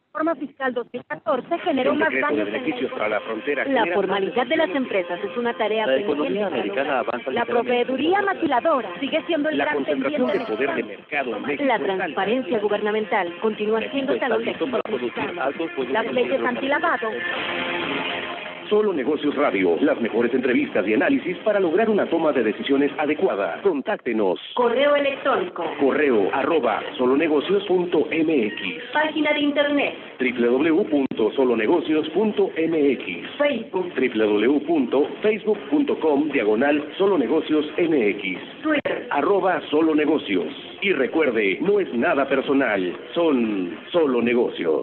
Reforma Fiscal 2014 generó El más decreto de daños en beneficios para la frontera. la formalidad de las empresas es una tarea La pendiente. economía americana avanza La ligeramente. proveeduría maquiladora sigue siendo el La gran concentración pendiente de poder de mexicano. mercado en México La es alta. transparencia gubernamental continúa siendo México está talón de listo Aquiles para producir mexicano. altos volúmenes Las de leyes hidrocarburos. antilavado Solo Negocios Radio, las mejores entrevistas y análisis para lograr una toma de decisiones adecuada. Contáctenos. correo electrónico, Correo @solonegocios.mx. página de internet, www.solonegocios.mx. Facebook, www.facebook.com/solonegociosmx. Twitter. @solonegocios. Y recuerde, no es nada personal, son solo negocios.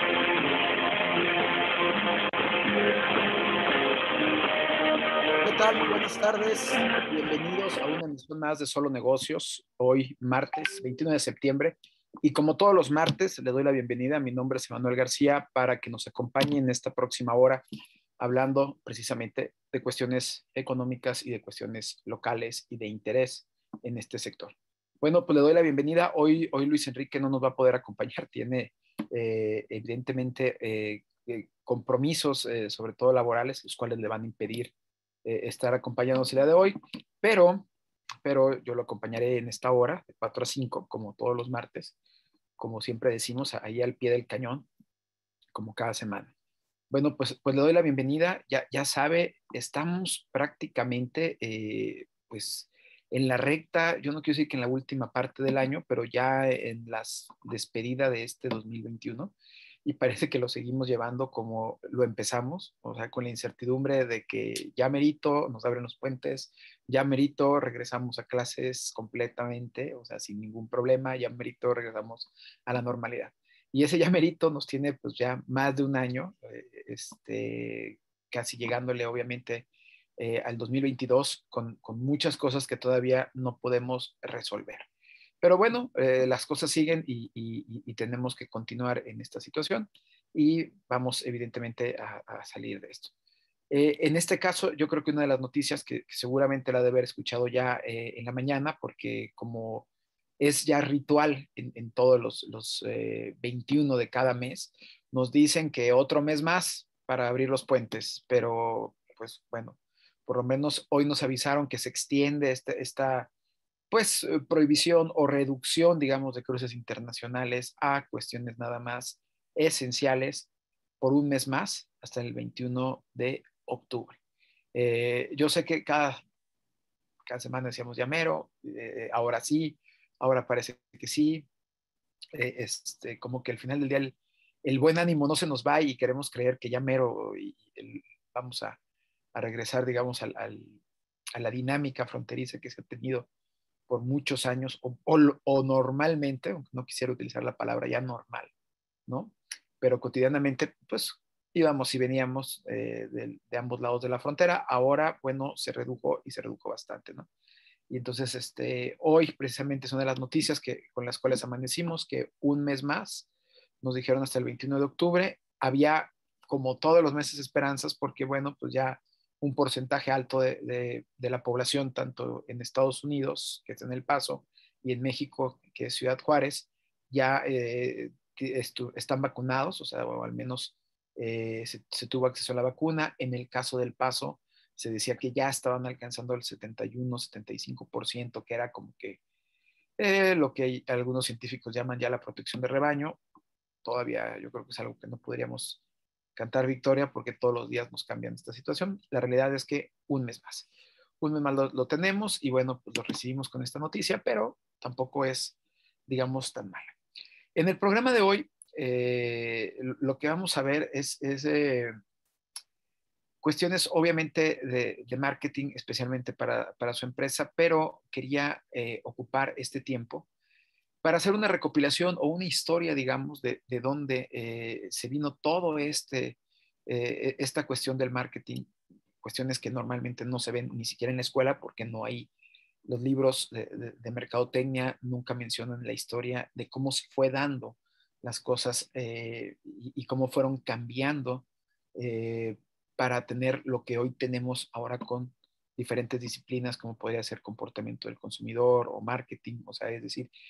¿Qué tal? Muy buenas tardes. Bienvenidos a una emisión más de Solo Negocios. Hoy, martes 21 de septiembre. Y como todos los martes, le doy la bienvenida. Mi nombre es Emanuel García para que nos acompañe en esta próxima hora hablando precisamente de cuestiones económicas y de cuestiones locales y de interés en este sector. Bueno, pues le doy la bienvenida. Hoy Luis Enrique no nos va a poder acompañar. Tiene evidentemente compromisos, sobre todo laborales, los cuales le van a impedir estar acompañándonos el día de hoy, pero yo lo acompañaré en esta hora, de 4 a 5, como todos los martes, como siempre decimos, ahí al pie del cañón, como cada semana. Bueno, pues le doy la bienvenida. Ya sabe, estamos prácticamente, pues, en la recta, yo no quiero decir que en la última parte del año, pero ya en la despedida de este 2021, y parece que lo seguimos llevando como lo empezamos, o sea, con la incertidumbre de que ya merito, nos abren los puentes, ya merito, regresamos a clases completamente, o sea, sin ningún problema, ya merito, regresamos a la normalidad. Y ese ya merito nos tiene pues ya más de un año, casi llegándole obviamente al 2022 con muchas cosas que todavía no podemos resolver. Pero bueno, las cosas siguen y tenemos que continuar en esta situación y vamos evidentemente a salir de esto. En este caso, yo creo que una de las noticias que seguramente la debe haber escuchado ya en la mañana, porque como es ya ritual en todos los 21 de cada mes, nos dicen que otro mes más para abrir los puentes, pero pues bueno, por lo menos hoy nos avisaron que se extiende esta pues prohibición o reducción, digamos, de cruces internacionales a cuestiones nada más esenciales por un mes más hasta el 21 de octubre. Yo sé que cada semana decíamos ya mero, ahora sí, ahora parece que sí, como que al final del día el buen ánimo no se nos va y queremos creer que ya mero vamos a regresar, digamos, a la dinámica fronteriza que se ha tenido por muchos años o normalmente, aunque no quisiera utilizar la palabra ya normal, ¿no? Pero cotidianamente, pues íbamos y veníamos de ambos lados de la frontera. Ahora, bueno, se redujo y se redujo bastante, ¿no? Y entonces, hoy precisamente es una de las noticias con las cuales amanecimos, que un mes más, nos dijeron hasta el 21 de octubre, había como todos los meses esperanzas, porque bueno, pues ya un porcentaje alto de la población, tanto en Estados Unidos, que está en El Paso, y en México, que es Ciudad Juárez, ya están vacunados, o sea, o al menos se tuvo acceso a la vacuna. En el caso del Paso, se decía que ya estaban alcanzando el 71-75%, que era como que lo que algunos científicos llaman ya la protección de rebaño. Todavía yo creo que es algo que no podríamos cantar victoria porque todos los días nos cambian esta situación. La realidad es que un mes más lo tenemos y bueno, pues lo recibimos con esta noticia, pero tampoco es, digamos, tan mala. En el programa de hoy, lo que vamos a ver es cuestiones obviamente de marketing, especialmente para su empresa, pero quería ocupar este tiempo para hacer una recopilación o una historia, digamos, de dónde se vino todo esta cuestión del marketing, cuestiones que normalmente no se ven ni siquiera en la escuela porque no hay los libros de mercadotecnia, nunca mencionan la historia de cómo se fue dando las cosas y cómo fueron cambiando eh, para tener lo que hoy tenemos ahora con diferentes disciplinas, como podría ser comportamiento del consumidor o marketing, o sea, es decir,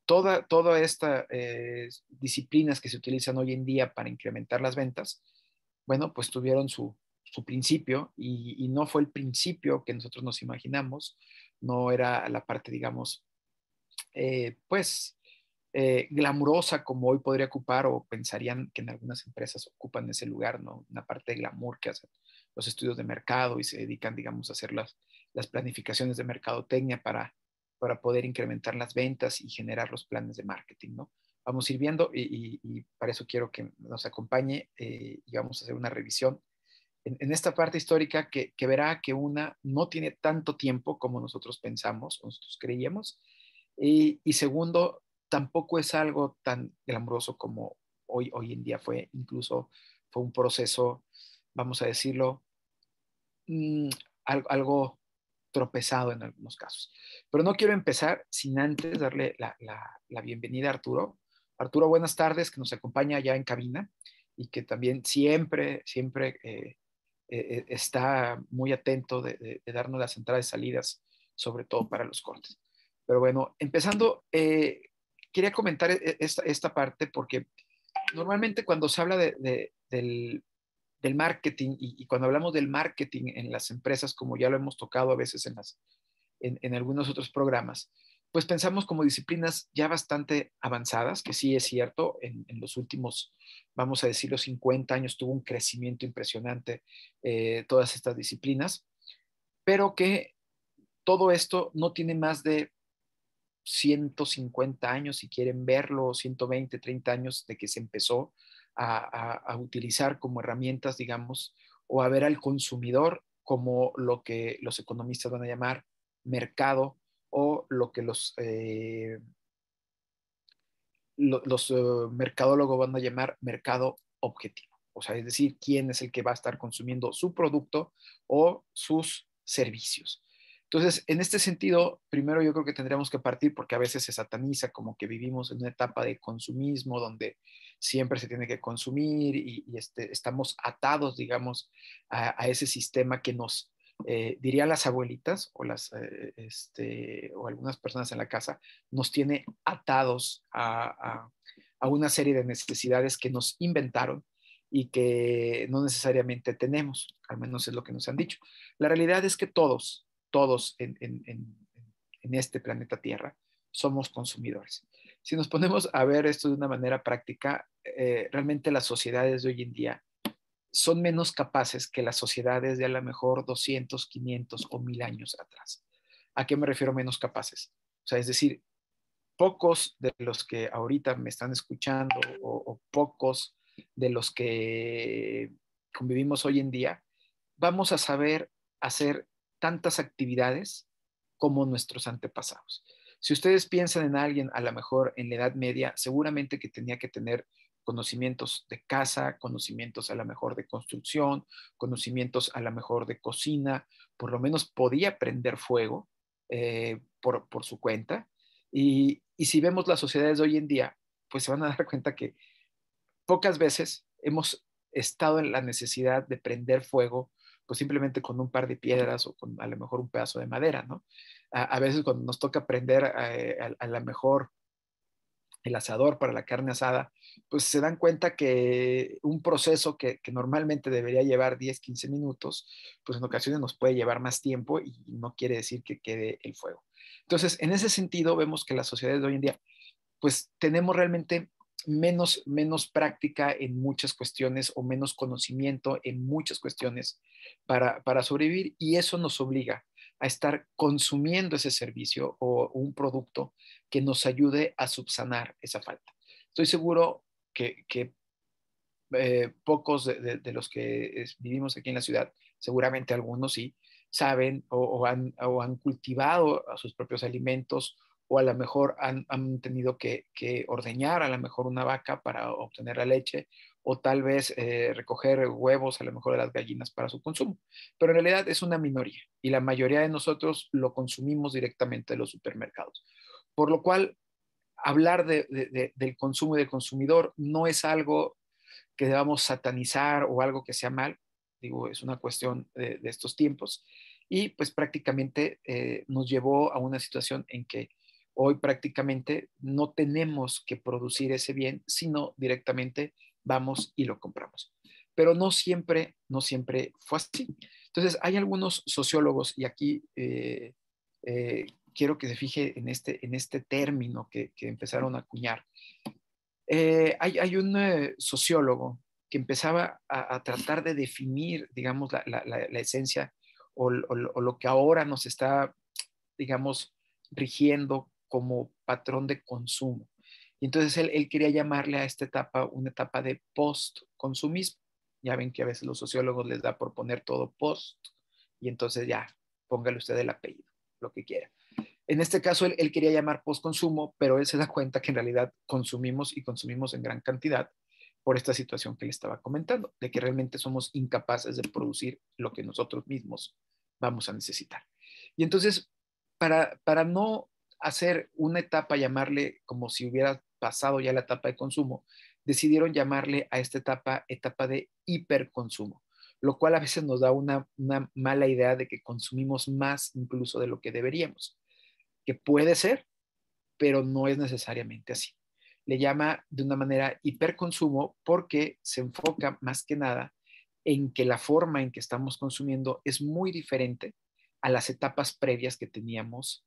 toda esta disciplinas que se utilizan hoy en día para incrementar las ventas, bueno, pues tuvieron su principio y no fue el principio que nosotros nos imaginamos, no era la parte, digamos, pues glamurosa como hoy podría ocupar o pensarían que en algunas empresas ocupan ese lugar, ¿no? Una parte de glamour que hacen los estudios de mercado y se dedican, digamos, a hacer las planificaciones de mercadotecnia para poder incrementar las ventas y generar los planes de marketing, ¿no? Vamos a ir viendo y para eso quiero que nos acompañe y vamos a hacer una revisión en esta parte histórica que verá que una no tiene tanto tiempo como nosotros pensamos, o nosotros creíamos, y segundo, tampoco es algo tan glamuroso como hoy en día fue, incluso fue un proceso, vamos a decirlo, mmm, algo tropezado en algunos casos. Pero no quiero empezar sin antes darle la bienvenida a Arturo. Arturo, buenas tardes, que nos acompaña ya en cabina y que también siempre está muy atento de darnos las entradas y salidas, sobre todo para los cortes. Pero bueno, empezando, quería comentar esta parte porque normalmente cuando se habla del marketing y cuando hablamos del marketing en las empresas, como ya lo hemos tocado a veces en algunos otros programas, pues pensamos como disciplinas ya bastante avanzadas, que sí es cierto, en los últimos, vamos a decir, los 50 años tuvo un crecimiento impresionante todas estas disciplinas, pero que todo esto no tiene más de 150 años, si quieren verlo, 120, 30 años de que se empezó a utilizar como herramientas, digamos, o a ver al consumidor como lo que los economistas van a llamar mercado o lo que los mercadólogos van a llamar mercado objetivo. O sea, es decir, quién es el que va a estar consumiendo su producto o sus servicios. Entonces, en este sentido, primero yo creo que tendríamos que partir porque a veces se sataniza como que vivimos en una etapa de consumismo donde siempre se tiene que consumir estamos atados, digamos, a ese sistema que nos, dirían las abuelitas o algunas personas en la casa, nos tiene atados a una serie de necesidades que nos inventaron y que no necesariamente tenemos, al menos es lo que nos han dicho. La realidad es que todos en este planeta Tierra somos consumidores. Si nos ponemos a ver esto de una manera práctica, realmente las sociedades de hoy en día son menos capaces que las sociedades de a lo mejor 200, 500 o 1000 años atrás. ¿A qué me refiero menos capaces? O sea, es decir, pocos de los que ahorita me están escuchando o pocos de los que convivimos hoy en día, vamos a saber hacer tantas actividades como nuestros antepasados. Si ustedes piensan en alguien, a lo mejor en la Edad Media, seguramente que tenía que tener conocimientos de casa, conocimientos a lo mejor de construcción, conocimientos a lo mejor de cocina, por lo menos podía prender fuego por su cuenta. Y si vemos las sociedades de hoy en día, pues se van a dar cuenta que pocas veces hemos estado en la necesidad de prender fuego, pues simplemente con un par de piedras o con a lo mejor un pedazo de madera, ¿no? A veces cuando nos toca prender a lo mejor el asador para la carne asada, pues se dan cuenta que un proceso que normalmente debería llevar 10, 15 minutos, pues en ocasiones nos puede llevar más tiempo y no quiere decir que quede el fuego. Entonces, en ese sentido, vemos que las sociedades de hoy en día, pues tenemos realmente menos práctica en muchas cuestiones o menos conocimiento en muchas cuestiones para sobrevivir y eso nos obliga a estar consumiendo ese servicio o un producto que nos ayude a subsanar esa falta. Estoy seguro que pocos de los que vivimos aquí en la ciudad, seguramente algunos sí, saben o han cultivado a sus propios alimentos o a lo mejor han tenido que ordeñar a lo mejor una vaca para obtener la leche o tal vez recoger huevos a lo mejor de las gallinas para su consumo. Pero en realidad es una minoría y la mayoría de nosotros lo consumimos directamente de los supermercados. Por lo cual, hablar del consumo y del consumidor no es algo que debamos satanizar o algo que sea mal, digo, es una cuestión de estos tiempos y pues prácticamente nos llevó a una situación en que Hoy prácticamente no tenemos que producir ese bien, sino directamente vamos y lo compramos. Pero no siempre fue así. Entonces, hay algunos sociólogos, y aquí quiero que se fije en este término que empezaron a acuñar. Hay un sociólogo que empezaba a tratar de definir, digamos, la esencia o lo que ahora nos está, digamos, rigiendo como patrón de consumo. Y entonces él quería llamarle a esta etapa una etapa de post-consumismo. Ya ven que a veces los sociólogos les da por poner todo post, y entonces ya, póngale usted el apellido, lo que quiera. En este caso, él quería llamar postconsumo, pero él se da cuenta que en realidad consumimos y consumimos en gran cantidad por esta situación que le estaba comentando, de que realmente somos incapaces de producir lo que nosotros mismos vamos a necesitar. Y entonces, para no hacer una etapa, llamarle como si hubiera pasado ya la etapa de consumo, decidieron llamarle a esta etapa de hiperconsumo, lo cual a veces nos da una mala idea de que consumimos más incluso de lo que deberíamos, que puede ser, pero no es necesariamente así. Le llama de una manera hiperconsumo porque se enfoca más que nada en que la forma en que estamos consumiendo es muy diferente a las etapas previas que teníamos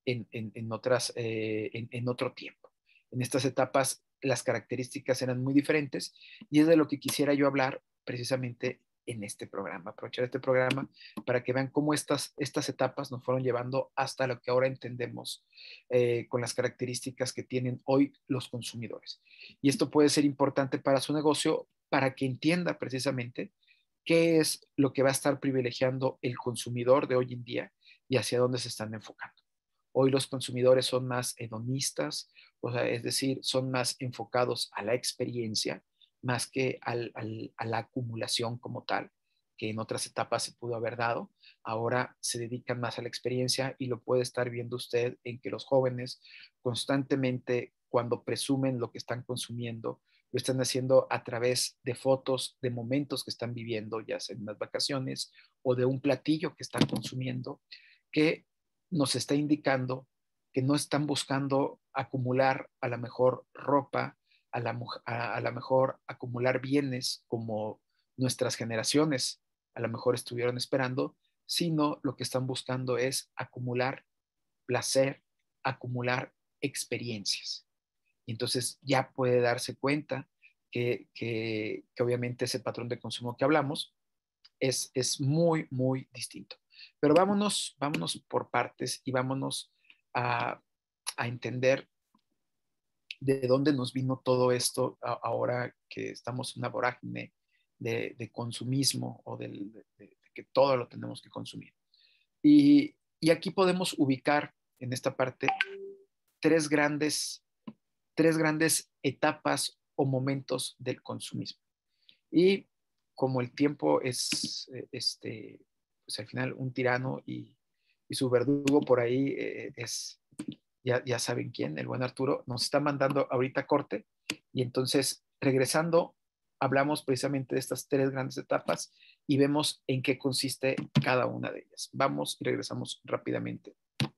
en otro tiempo. En estas etapas las características eran muy diferentes y es de lo que quisiera yo hablar precisamente en este programa, aprovechar este programa para que vean cómo estas etapas nos fueron llevando hasta lo que ahora entendemos con las características que tienen hoy los consumidores. Y esto puede ser importante para su negocio, para que entienda precisamente qué es lo que va a estar privilegiando el consumidor de hoy en día y hacia dónde se están enfocando. Hoy los consumidores son más hedonistas, o sea, es decir, son más enfocados a la experiencia más que a la acumulación como tal, que en otras etapas se pudo haber dado. Ahora se dedican más a la experiencia y lo puede estar viendo usted en que los jóvenes constantemente, cuando presumen lo que están consumiendo, lo están haciendo a través de fotos de momentos que están viviendo, ya sea en las vacaciones o de un platillo que están consumiendo, que nos está indicando que no están buscando acumular a la mejor ropa, a la mejor acumular bienes como nuestras generaciones a lo mejor estuvieron esperando, sino lo que están buscando es acumular placer, acumular experiencias. Y entonces ya puede darse cuenta que obviamente ese patrón de consumo que hablamos es muy, muy distinto. Pero vámonos por partes y vámonos a, a entender de dónde nos vino todo esto ahora que estamos en una vorágine de consumismo o de que todo lo tenemos que consumir. Y aquí podemos ubicar en esta parte tres grandes, tres grandes etapas o momentos del consumismo. Y como el tiempo es, pues al final un tirano y su verdugo por ahí es, ya saben quién, el buen Arturo, nos está mandando ahorita corte y entonces regresando hablamos precisamente de estas tres grandes etapas y vemos en qué consiste cada una de ellas. Vamos y regresamos rápidamente.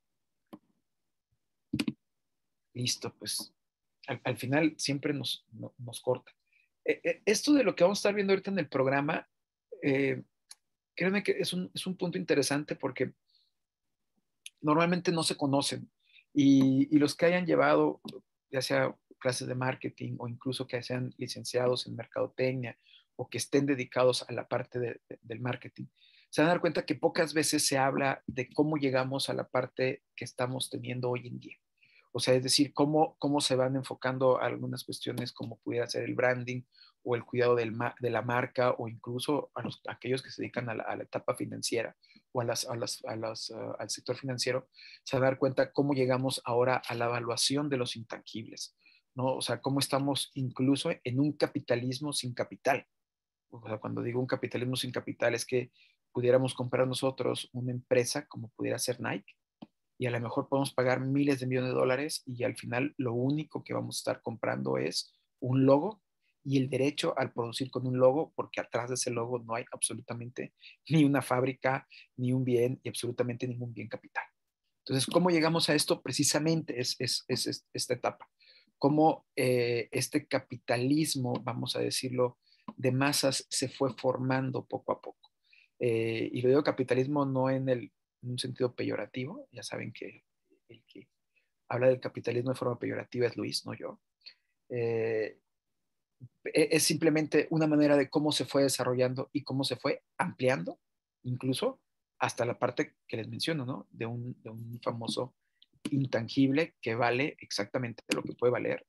Listo, pues al final siempre nos corta. Esto de lo que vamos a estar viendo ahorita en el programa, eh, créanme que es un punto interesante porque normalmente no se conocen y los que hayan llevado, ya sea clases de marketing o incluso que sean licenciados en mercadotecnia o que estén dedicados a la parte del marketing, se van a dar cuenta que pocas veces se habla de cómo llegamos a la parte que estamos teniendo hoy en día. O sea, es decir, cómo se van enfocando algunas cuestiones como pudiera ser el branding o el cuidado de la marca o incluso a aquellos que se dedican a la etapa financiera o al sector financiero, se van a dar cuenta cómo llegamos ahora a la evaluación de los intangibles, ¿no? O sea, cómo estamos incluso en un capitalismo sin capital. O sea, cuando digo un capitalismo sin capital es que pudiéramos comprar nosotros una empresa como pudiera ser Nike y a lo mejor podemos pagar miles de millones de dólares y al final lo único que vamos a estar comprando es un logo y el derecho al producir con un logo, porque atrás de ese logo no hay absolutamente ni una fábrica, ni un bien y absolutamente ningún bien capital. Entonces, ¿cómo llegamos a esto? Precisamente es esta etapa. Cómo este capitalismo, vamos a decirlo, de masas se fue formando poco a poco. Y lo digo capitalismo no en un sentido peyorativo, ya saben que el que habla del capitalismo de forma peyorativa es Luis, no yo. Eh, es simplemente una manera de cómo se fue desarrollando y cómo se fue ampliando, incluso hasta la parte que les menciono, ¿no? De un famoso intangible que vale exactamente lo que puede valer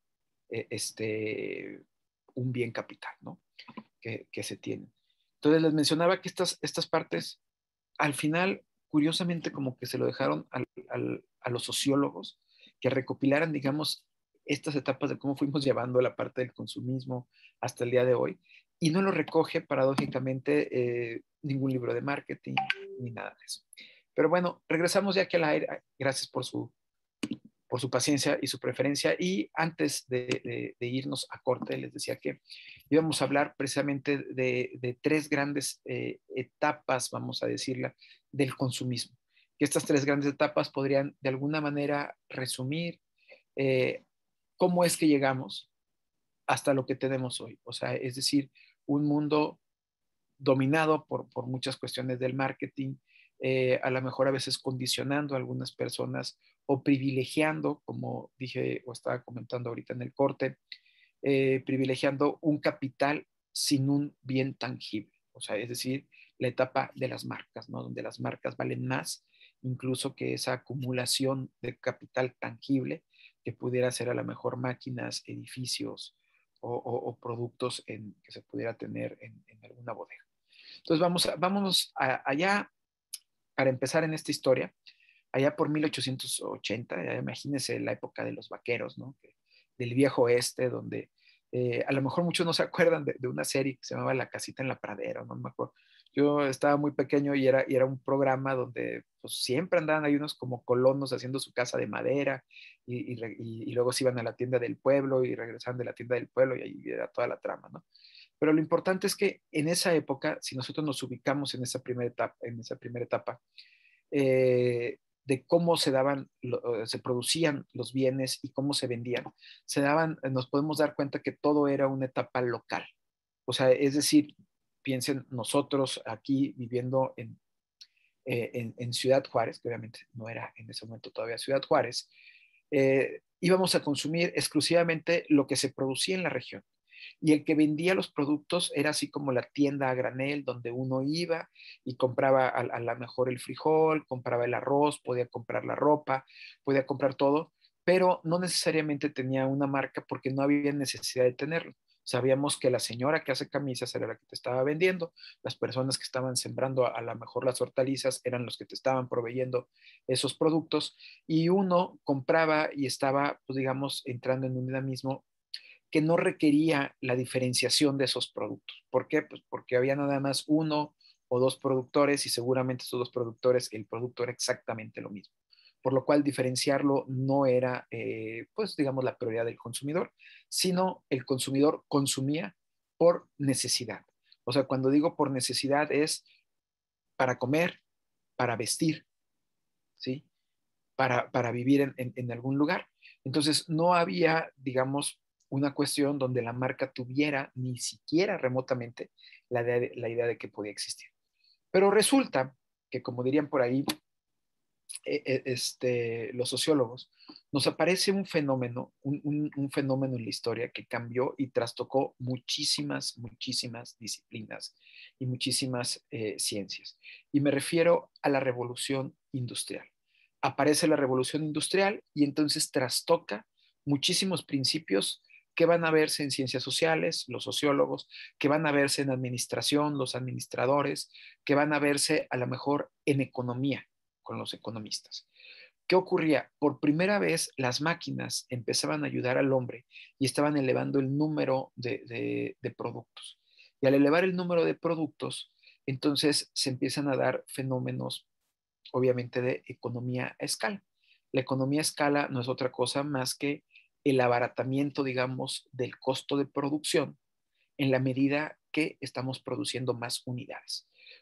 un bien capital, ¿no? Que se tiene. Entonces les mencionaba que estas partes, al final, curiosamente, como que se lo dejaron a los sociólogos que recopilaran, digamos, estas etapas de cómo fuimos llevando la parte del consumismo hasta el día de hoy, y no lo recoge paradójicamente ningún libro de marketing ni nada de eso. Pero bueno, regresamos ya aquí al aire. Gracias por su paciencia y su preferencia. Y antes de irnos a corte, les decía que íbamos a hablar precisamente de tres grandes etapas, vamos a decirla, del consumismo. Que estas tres grandes etapas podrían de alguna manera resumir eh, cómo es que llegamos hasta lo que tenemos hoy. O sea, es decir, un mundo dominado por muchas cuestiones del marketing, a lo mejor a veces condicionando a algunas personas o privilegiando, como dije o estaba comentando ahorita en el corte, privilegiando un capital sin un bien tangible. O sea, es decir, la etapa de las marcas, ¿no? Donde las marcas valen más incluso que esa acumulación de capital tangible que pudiera ser a lo mejor máquinas, edificios o productos que se pudiera tener en alguna bodega. Entonces vámonos allá para empezar en esta historia, allá por 1880, ya imagínense la época de los vaqueros, ¿no? Del viejo oeste, donde a lo mejor muchos no se acuerdan de una serie que se llamaba La Casita en la Pradera, no me acuerdo. Yo estaba muy pequeño y era un programa donde pues, siempre andaban ahí unos como colonos haciendo su casa de madera y luego se iban a la tienda del pueblo y regresaban de la tienda del pueblo y ahí era toda la trama, ¿no? Pero lo importante es que en esa época, si nosotros nos ubicamos en esa primera etapa, de cómo se producían los bienes y cómo se vendían, nos podemos dar cuenta que todo era una etapa local. O sea, es decir, piensen nosotros aquí viviendo en Ciudad Juárez, que obviamente no era en ese momento todavía Ciudad Juárez, íbamos a consumir exclusivamente lo que se producía en la región. Y el que vendía los productos era así como la tienda a granel, donde uno iba y compraba a lo mejor el frijol, compraba el arroz, podía comprar la ropa, podía comprar todo, pero no necesariamente tenía una marca porque no había necesidad de tenerlo. Sabíamos que la señora que hace camisas era la que te estaba vendiendo, las personas que estaban sembrando a lo mejor las hortalizas eran los que te estaban proveyendo esos productos y uno compraba y estaba, pues digamos, entrando en un dinamismo que no requería la diferenciación de esos productos. ¿Por qué? Pues porque había nada más uno o dos productores y seguramente esos dos productores, el producto era exactamente lo mismo. Por lo cual diferenciarlo no era, pues digamos, la prioridad del consumidor, sino el consumidor consumía por necesidad. O sea, cuando digo por necesidad es para comer, para vestir, ¿sí? Para vivir en algún lugar. Entonces, no había, digamos, una cuestión donde la marca tuviera ni siquiera remotamente la idea de que podía existir. Pero resulta que, como dirían por ahí los sociólogos, nos aparece un fenómeno, un fenómeno en la historia que cambió y trastocó muchísimas, muchísimas disciplinas y muchísimas ciencias. Y me refiero a la revolución industrial. Aparece la revolución industrial y entonces trastoca muchísimos principios que van a verse en ciencias sociales, los sociólogos, que van a verse en administración, los administradores, que van a verse a lo mejor en economía, con los economistas. ¿Qué ocurría? Por primera vez las máquinas empezaban a ayudar al hombre y estaban elevando el número de productos. Y al elevar el número de productos, entonces se empiezan a dar fenómenos, obviamente, de economía a escala. La economía a escala no es otra cosa más que el abaratamiento, digamos, del costo de producción en la medida que estamos produciendo más unidades.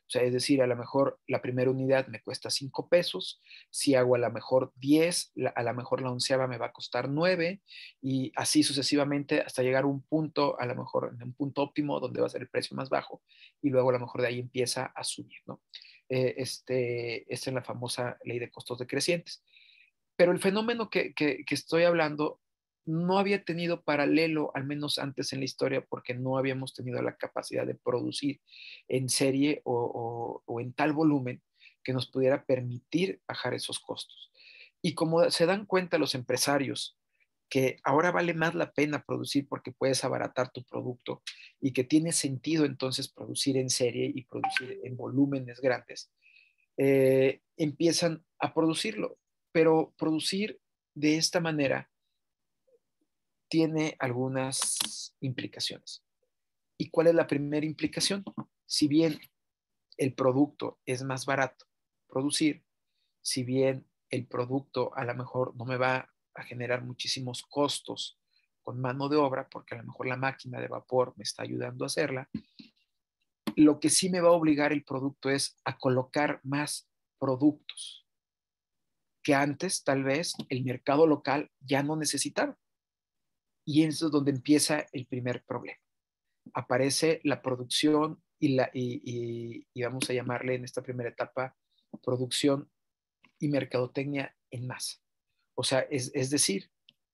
O sea, es decir, a lo mejor la primera unidad me cuesta 5 pesos, si hago a lo mejor 10, a lo mejor la onceava me va a costar 9 y así sucesivamente hasta llegar a un punto, a lo mejor en un punto óptimo donde va a ser el precio más bajo y luego a lo mejor de ahí empieza a subir, ¿no? Esta es la famosa ley de costos decrecientes. Pero el fenómeno que estoy hablando no había tenido paralelo, al menos antes en la historia, porque no habíamos tenido la capacidad de producir en serie o en tal volumen que nos pudiera permitir bajar esos costos. Y como se dan cuenta los empresarios que ahora vale más la pena producir porque puedes abaratar tu producto y que tiene sentido entonces producir en serie y producir en volúmenes grandes, empiezan a producirlo. Pero producir de esta manera tiene algunas implicaciones. ¿Y cuál es la primera implicación? Si bien el producto es más barato producir, si bien el producto a lo mejor no me va a generar muchísimos costos con mano de obra, porque a lo mejor la máquina de vapor me está ayudando a hacerla, lo que sí me va a obligar el producto es a colocar más productos que antes tal vez el mercado local ya no necesitaba. Y eso es donde empieza el primer problema. Aparece la producción y vamos a llamarle en esta primera etapa producción y mercadotecnia en masa. O sea, es decir,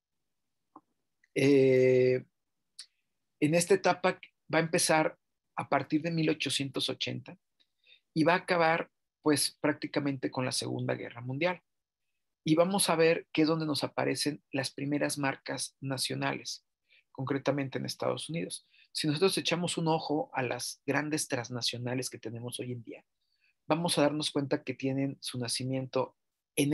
en esta etapa va a empezar a partir de 1880 y va a acabar pues prácticamente con la Segunda Guerra Mundial. Y vamos a ver qué es donde nos aparecen las primeras marcas nacionales, concretamente en Estados Unidos. Si nosotros echamos un ojo a las grandes transnacionales que tenemos hoy en día, vamos a darnos cuenta que tienen su nacimiento en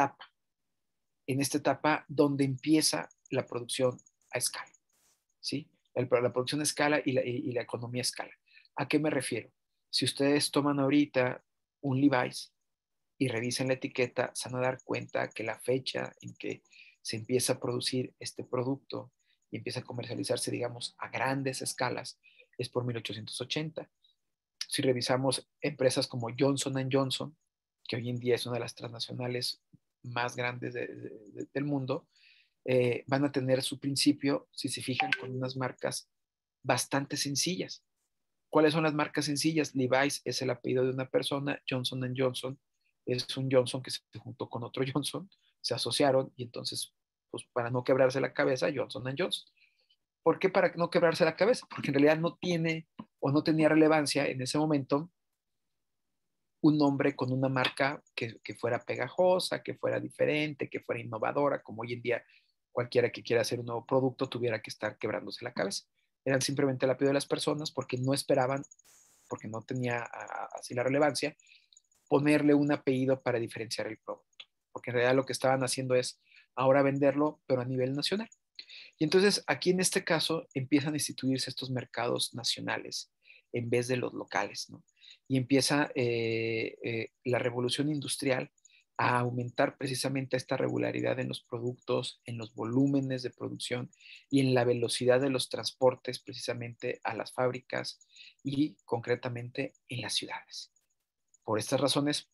en esta etapa donde empieza la producción a escala, ¿sí? La producción a escala y la economía a escala. ¿A qué me refiero? Si ustedes toman ahorita un Levi's y revisen la etiqueta, se van a dar cuenta que la fecha en que se empieza a producir este producto y empieza a comercializarse, digamos, a grandes escalas, es por 1880. Si revisamos empresas como Johnson Johnson, que hoy en día es una de las transnacionales más grandes del mundo, van a tener su principio, si se fijan, con unas marcas bastante sencillas. ¿Cuáles son las marcas sencillas? Levi's es el apellido de una persona, Johnson Johnson es un Johnson que se juntó con otro Johnson, se asociaron y entonces, pues para no quebrarse la cabeza, Johnson Johnson. ¿Por qué para no quebrarse la cabeza? Porque en realidad no tiene o no tenía relevancia en ese momento un nombre con una marca que fuera pegajosa, que fuera diferente, que fuera innovadora, como hoy en día cualquiera que quiera hacer un nuevo producto tuviera que estar quebrándose la cabeza. Eran simplemente el apellido de las personas porque no esperaban, porque no tenía así la relevancia, ponerle un apellido para diferenciar el producto. Porque en realidad lo que estaban haciendo es ahora venderlo, pero a nivel nacional. Y entonces aquí en este caso empiezan a instituirse estos mercados nacionales en vez de los locales, ¿no? Y empieza la revolución industrial a aumentar precisamente esta regularidad en los productos, en los volúmenes de producción y en la velocidad de los transportes precisamente a las fábricas y concretamente en las ciudades. Por estas razones,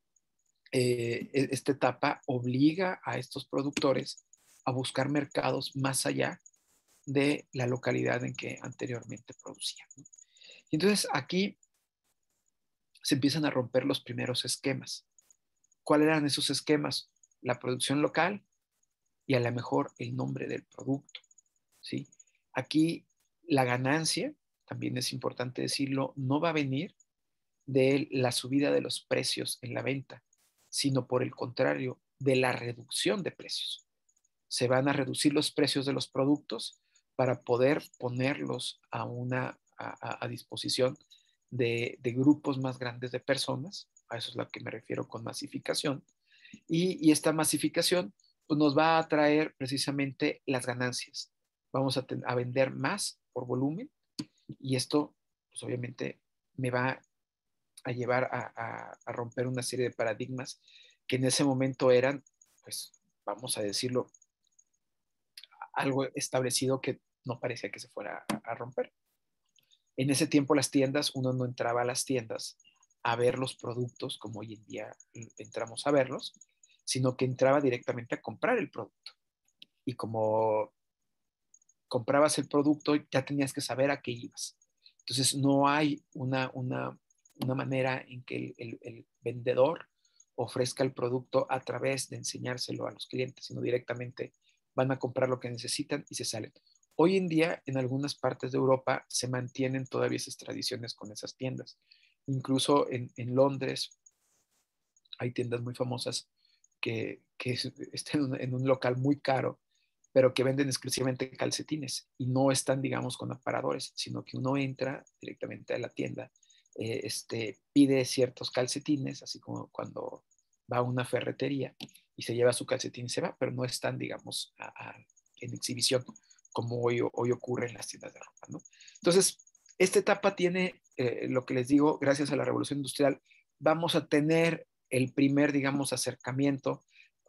esta etapa obliga a estos productores a buscar mercados más allá de la localidad en que anteriormente producían, ¿no? Y entonces aquí se empiezan a romper los primeros esquemas. ¿Cuáles eran esos esquemas? La producción local y a lo mejor el nombre del producto, ¿sí? Aquí la ganancia, también es importante decirlo, no va a venir de la subida de los precios en la venta, sino por el contrario, de la reducción de precios. Se van a reducir los precios de los productos para poder ponerlos a disposición de grupos más grandes de personas. A eso es a lo que me refiero con masificación. Y esta masificación pues, nos va a traer precisamente las ganancias. Vamos a vender más por volumen y esto, pues obviamente, me va a llevar a romper una serie de paradigmas que en ese momento eran, pues, vamos a decirlo, algo establecido que no parecía que se fuera a romper. En ese tiempo las tiendas, uno no entraba a las tiendas a ver los productos como hoy en día entramos a verlos, sino que entraba directamente a comprar el producto. Y como comprabas el producto, ya tenías que saber a qué ibas. Entonces, no hay una manera en que el vendedor ofrezca el producto a través de enseñárselo a los clientes, sino directamente van a comprar lo que necesitan y se salen. Hoy en día, en algunas partes de Europa, se mantienen todavía esas tradiciones con esas tiendas. Incluso en Londres hay tiendas muy famosas que están en un local muy caro, pero que venden exclusivamente calcetines y no están, digamos, con aparadores, sino que uno entra directamente a la tienda, pide ciertos calcetines, así como cuando va a una ferretería y se lleva su calcetín y se va, pero no están, digamos, en exhibición como hoy ocurre en las tiendas de ropa, ¿no? Entonces, esta etapa tiene, lo que les digo, gracias a la revolución industrial, vamos a tener el primer, digamos, acercamiento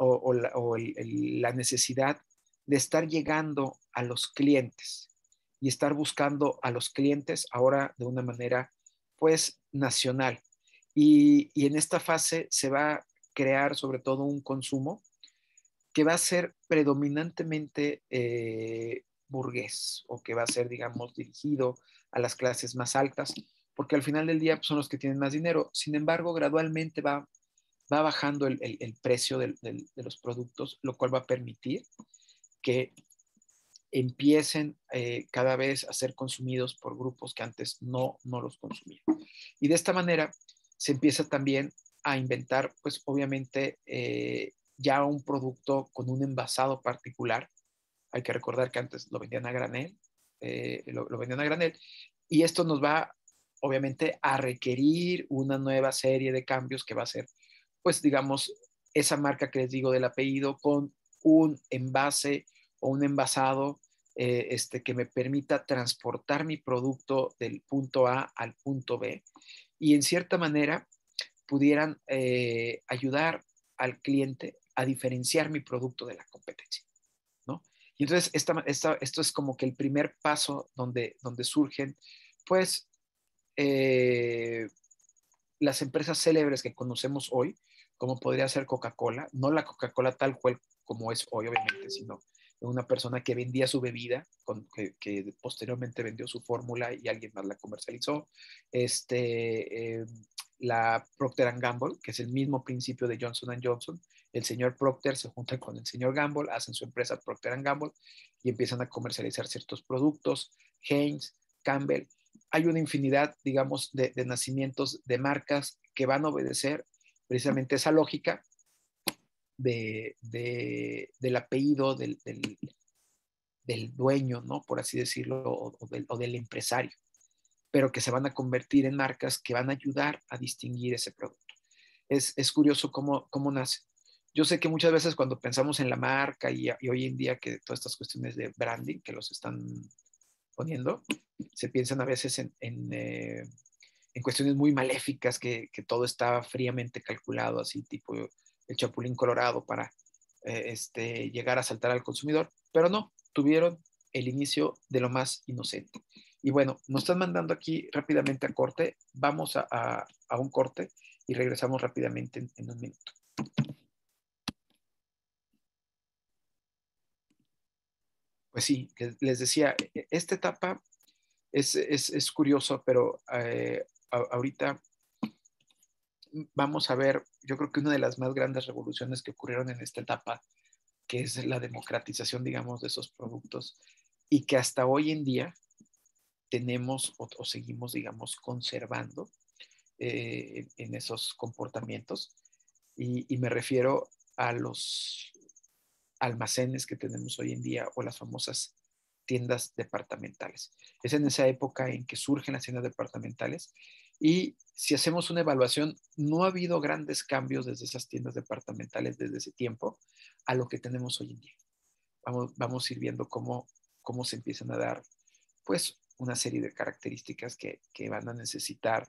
la necesidad de estar llegando a los clientes y estar buscando a los clientes ahora de una manera, pues, nacional. Y en esta fase se va a crear sobre todo un consumo que va a ser predominantemente burgués o que va a ser, digamos, dirigido a las clases más altas, porque al final del día pues, son los que tienen más dinero. Sin embargo, gradualmente va bajando el precio de los productos, lo cual va a permitir que empiecen cada vez a ser consumidos por grupos que antes no los consumían. Y de esta manera se empieza también a inventar, pues obviamente, ya un producto con un envasado particular. Hay que recordar que antes lo vendían a granel, lo vendían a granel, y esto nos va, obviamente, a requerir una nueva serie de cambios que va a ser, pues, digamos, esa marca que les digo del apellido con un envase o un envasado que me permita transportar mi producto del punto A al punto B y en cierta manera pudieran ayudar al cliente a diferenciar mi producto de la competencia, ¿no? Y entonces esto es como que el primer paso donde surgen, pues, eh, las empresas célebres que conocemos hoy, como podría ser Coca-Cola, no la Coca-Cola tal cual como es hoy, obviamente, sino una persona que vendía su bebida, que posteriormente vendió su fórmula y alguien más la comercializó. La Procter Gamble, que es el mismo principio de Johnson Johnson. El señor Procter se junta con el señor Gamble, hacen su empresa Procter Gamble y empiezan a comercializar ciertos productos. Heinz, Campbell, hay una infinidad, digamos, de nacimientos de marcas que van a obedecer precisamente esa lógica del apellido del dueño, ¿no? Por así decirlo, o del empresario, pero que se van a convertir en marcas que van a ayudar a distinguir ese producto. Es curioso cómo nace. Yo sé que muchas veces cuando pensamos en la marca y hoy en día que todas estas cuestiones de branding que los están poniendo, se piensan a veces en cuestiones muy maléficas, que todo está fríamente calculado, así tipo el Chapulín Colorado para llegar a saltar al consumidor, pero no, tuvieron el inicio de lo más inocente. Y bueno, nos están mandando aquí rápidamente a corte, vamos a un corte y regresamos rápidamente en un minuto. Pues sí, les decía, esta etapa es curioso, pero ahorita vamos a ver, yo creo que una de las más grandes revoluciones que ocurrieron en esta etapa, que es la democratización, digamos, de esos productos, y que hasta hoy en día tenemos o seguimos, digamos, conservando en esos comportamientos. Y me refiero a los almacenes que tenemos hoy en día o las famosas tiendas departamentales. Es en esa época en que surgen las tiendas departamentales y si hacemos una evaluación, no ha habido grandes cambios desde esas tiendas departamentales desde ese tiempo a lo que tenemos hoy en día. Vamos a ir viendo cómo se empiezan a dar, pues, una serie de características que van a necesitar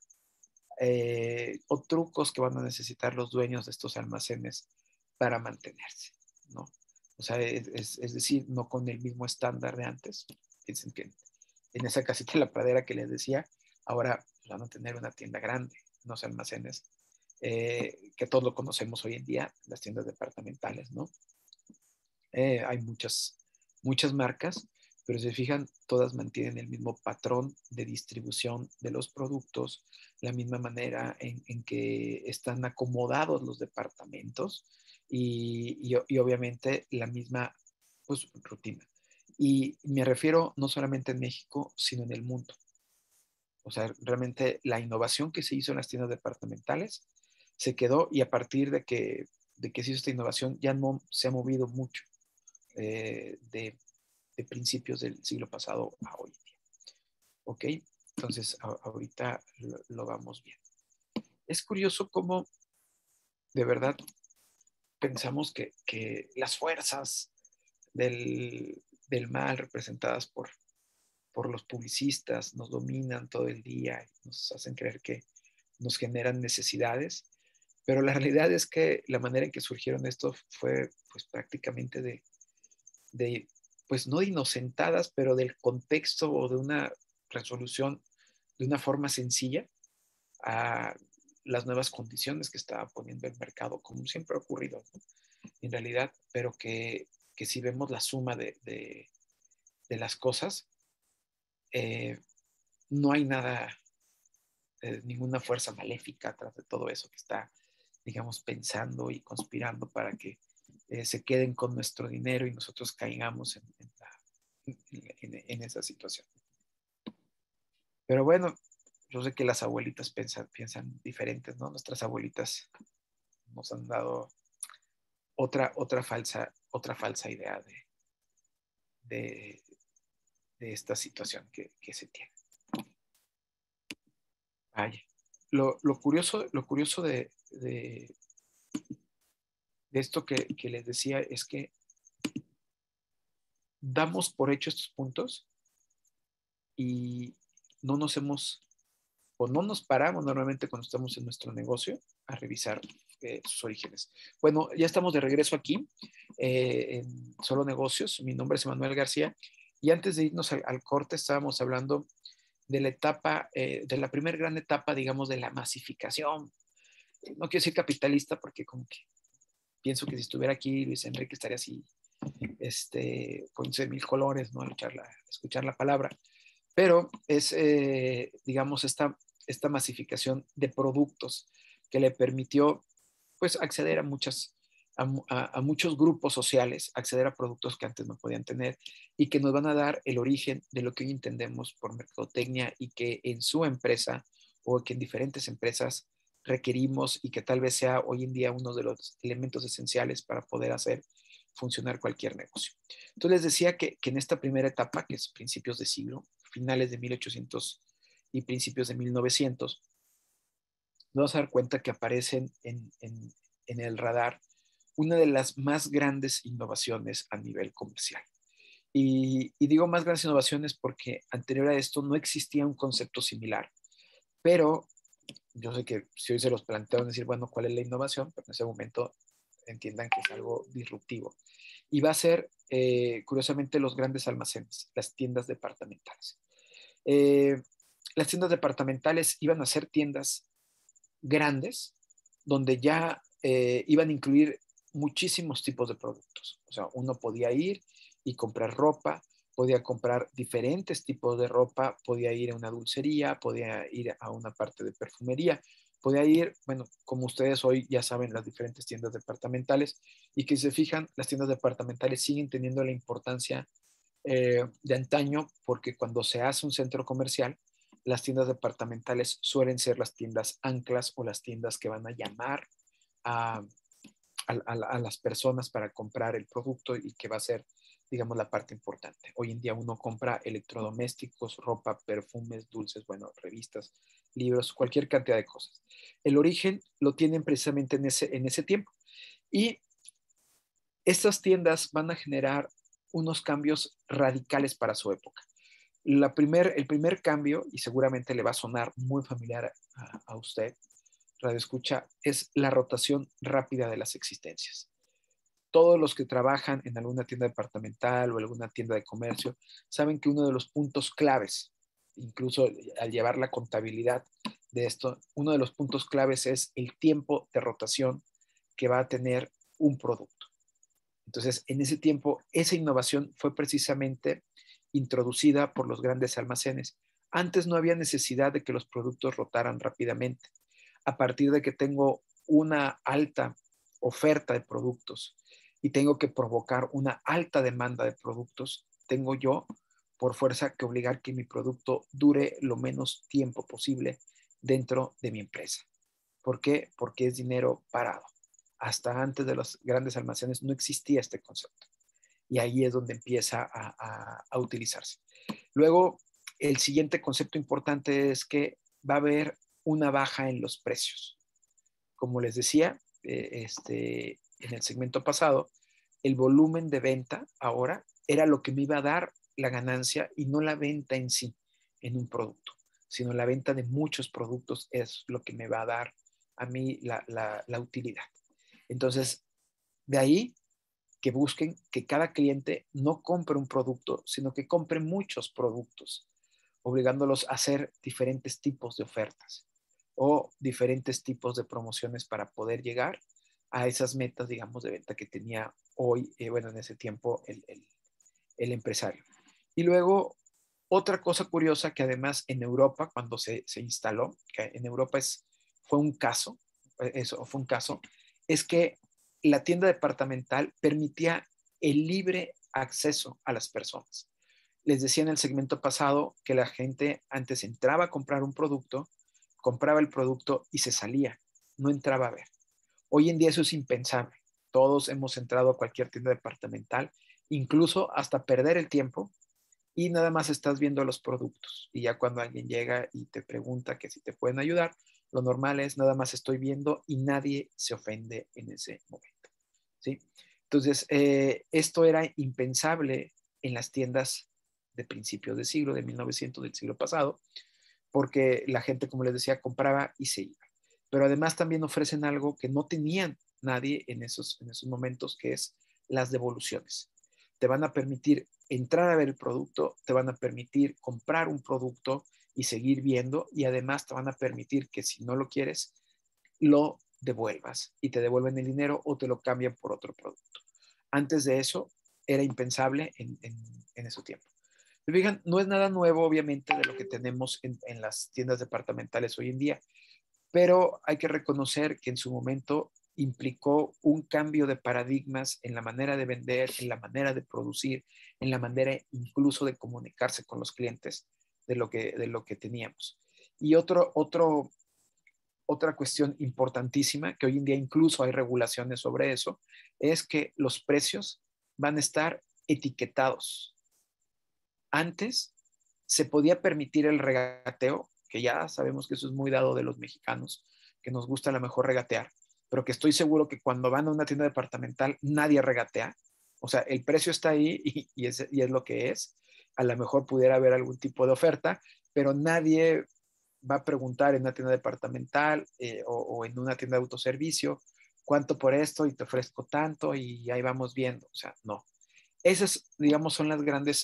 o trucos que van a necesitar los dueños de estos almacenes para mantenerse, ¿no? O sea, es decir, no con el mismo estándar de antes. Piensen que en esa casita de la pradera que les decía, ahora van a tener una tienda grande, los almacenes, que todos lo conocemos hoy en día, las tiendas departamentales, ¿no? Hay muchas marcas, pero si se fijan, todas mantienen el mismo patrón de distribución de los productos, la misma manera en que están acomodados los departamentos y obviamente la misma pues, rutina. Y me refiero no solamente en México, sino en el mundo. O sea, realmente la innovación que se hizo en las tiendas departamentales se quedó y a partir de que se hizo esta innovación ya no se ha movido mucho de principios del siglo pasado a hoy en día. ¿Ok? Entonces, ahorita lo vamos bien. Es curioso cómo de verdad pensamos que las fuerzas del mal representadas por los publicistas nos dominan todo el día y nos hacen creer que nos generan necesidades, pero la realidad es que la manera en que surgieron estos fue pues prácticamente pues no de inocentadas, pero del contexto o de una resolución de una forma sencilla a las nuevas condiciones que estaba poniendo el mercado, como siempre ha ocurrido, ¿no? En realidad, pero que si vemos la suma de las cosas, no hay nada, ninguna fuerza maléfica atrás de todo eso que está, digamos, pensando y conspirando para que se queden con nuestro dinero y nosotros caigamos en esa situación. Pero bueno, yo sé que las abuelitas piensan diferentes, ¿no? Nuestras abuelitas nos han dado otra falsa idea de, de esta situación que se tiene. Vaya. Lo curioso de esto que les decía es que damos por hecho estos puntos y no nos hemos o no nos paramos normalmente cuando estamos en nuestro negocio a revisar sus orígenes. Bueno, ya estamos de regreso aquí en Solo Negocios. Mi nombre es Emanuel García y antes de irnos al corte estábamos hablando de la etapa, de la primera gran etapa, digamos, de la masificación. No quiero decir capitalista porque como que pienso que si estuviera aquí Luis Enrique estaría así, poniéndose de mil colores, ¿no? Al escuchar la palabra. Pero es, digamos, esta masificación de productos que le permitió, pues, acceder a muchos grupos sociales, acceder a productos que antes no podían tener y que nos van a dar el origen de lo que hoy entendemos por mercadotecnia y que en su empresa o que en diferentes empresas requerimos y que tal vez sea hoy en día uno de los elementos esenciales para poder hacer funcionar cualquier negocio. Entonces les decía que en esta primera etapa, que es principios de siglo, finales de 1800 y principios de 1900, nos vamos a dar cuenta que aparecen en el radar una de las más grandes innovaciones a nivel comercial. Y digo más grandes innovaciones porque anterior a esto no existía un concepto similar, pero yo sé que si hoy se los planteo, decir, bueno, ¿cuál es la innovación? Pero en ese momento entiendan que es algo disruptivo. Y va a ser, curiosamente, los grandes almacenes, las tiendas departamentales. Las tiendas departamentales iban a ser tiendas grandes, donde ya iban a incluir muchísimos tipos de productos. O sea, uno podía ir y comprar ropa, podía comprar diferentes tipos de ropa, podía ir a una dulcería, podía ir a una parte de perfumería, podía ir, bueno, como ustedes hoy ya saben, las diferentes tiendas departamentales y que si se fijan, las tiendas departamentales siguen teniendo la importancia de antaño porque cuando se hace un centro comercial, las tiendas departamentales suelen ser las tiendas anclas o las tiendas que van a llamar a, a las personas para comprar el producto y que va a ser, digamos, la parte importante. Hoy en día uno compra electrodomésticos, ropa, perfumes, dulces, bueno, revistas, libros, cualquier cantidad de cosas. El origen lo tienen precisamente en ese tiempo. Y estas tiendas van a generar unos cambios radicales para su época. El primer cambio, y seguramente le va a sonar muy familiar a usted, Radio Escucha, es la rotación rápida de las existencias. Todos los que trabajan en alguna tienda departamental o alguna tienda de comercio saben que uno de los puntos claves, incluso al llevar la contabilidad de esto, uno de los puntos claves es el tiempo de rotación que va a tener un producto. Entonces, en ese tiempo, esa innovación fue precisamente introducida por los grandes almacenes. Antes no había necesidad de que los productos rotaran rápidamente. A partir de que tengo una alta oferta de productos y tengo que provocar una alta demanda de productos, tengo yo por fuerza que obligar que mi producto dure lo menos tiempo posible dentro de mi empresa. ¿Por qué? Porque es dinero parado. Hasta antes de los grandes almacenes no existía este concepto. Y ahí es donde empieza a utilizarse. Luego, el siguiente concepto importante es que va a haber una baja en los precios. Como les decía, en el segmento pasado, el volumen de venta ahora era lo que me iba a dar la ganancia y no la venta en sí, en un producto, sino la venta de muchos productos es lo que me va a dar a mí la utilidad. Entonces, de ahí que busquen que cada cliente no compre un producto, sino que compre muchos productos, obligándolos a hacer diferentes tipos de ofertas o diferentes tipos de promociones para poder llegar a esas metas, digamos, de venta que tenía hoy, en ese tiempo el empresario. Y luego, otra cosa curiosa que además en Europa, cuando se instaló, que en Europa fue un caso, es que la tienda departamental permitía el libre acceso a las personas. Les decía en el segmento pasado que la gente antes entraba a comprar un producto, compraba el producto y se salía, no entraba a ver. Hoy en día eso es impensable. Todos hemos entrado a cualquier tienda departamental, incluso hasta perder el tiempo y nada más estás viendo los productos. Y ya cuando alguien llega y te pregunta que si te pueden ayudar, lo normal es nada más estoy viendo y nadie se ofende en ese momento. ¿Sí? Entonces, esto era impensable en las tiendas de principios de siglo, de 1900 del siglo pasado, porque la gente, como les decía, compraba y se iba. Pero además también ofrecen algo que no tenían nadie en esos momentos, que es las devoluciones. Te van a permitir entrar a ver el producto, te van a permitir comprar un producto y seguir viendo, y además te van a permitir que si no lo quieres, lo devuelvas y te devuelven el dinero o te lo cambian por otro producto. Antes de eso era impensable en ese tiempo. Fijan, no es nada nuevo, obviamente, de lo que tenemos en las tiendas departamentales hoy en día, pero hay que reconocer que en su momento implicó un cambio de paradigmas en la manera de vender, en la manera de producir, en la manera incluso de comunicarse con los clientes de lo que teníamos. Y otra cuestión importantísima, que hoy en día incluso hay regulaciones sobre eso, es que los precios van a estar etiquetados. Antes se podía permitir el regateo, que ya sabemos que eso es muy dado de los mexicanos, que nos gusta a lo mejor regatear, pero que estoy seguro que cuando van a una tienda departamental nadie regatea. O sea, el precio está ahí y es lo que es. A lo mejor pudiera haber algún tipo de oferta, pero nadie va a preguntar en una tienda departamental o en una tienda de autoservicio, ¿cuánto por esto? Y te ofrezco tanto y ahí vamos viendo. O sea, no. Esas, digamos, son las grandes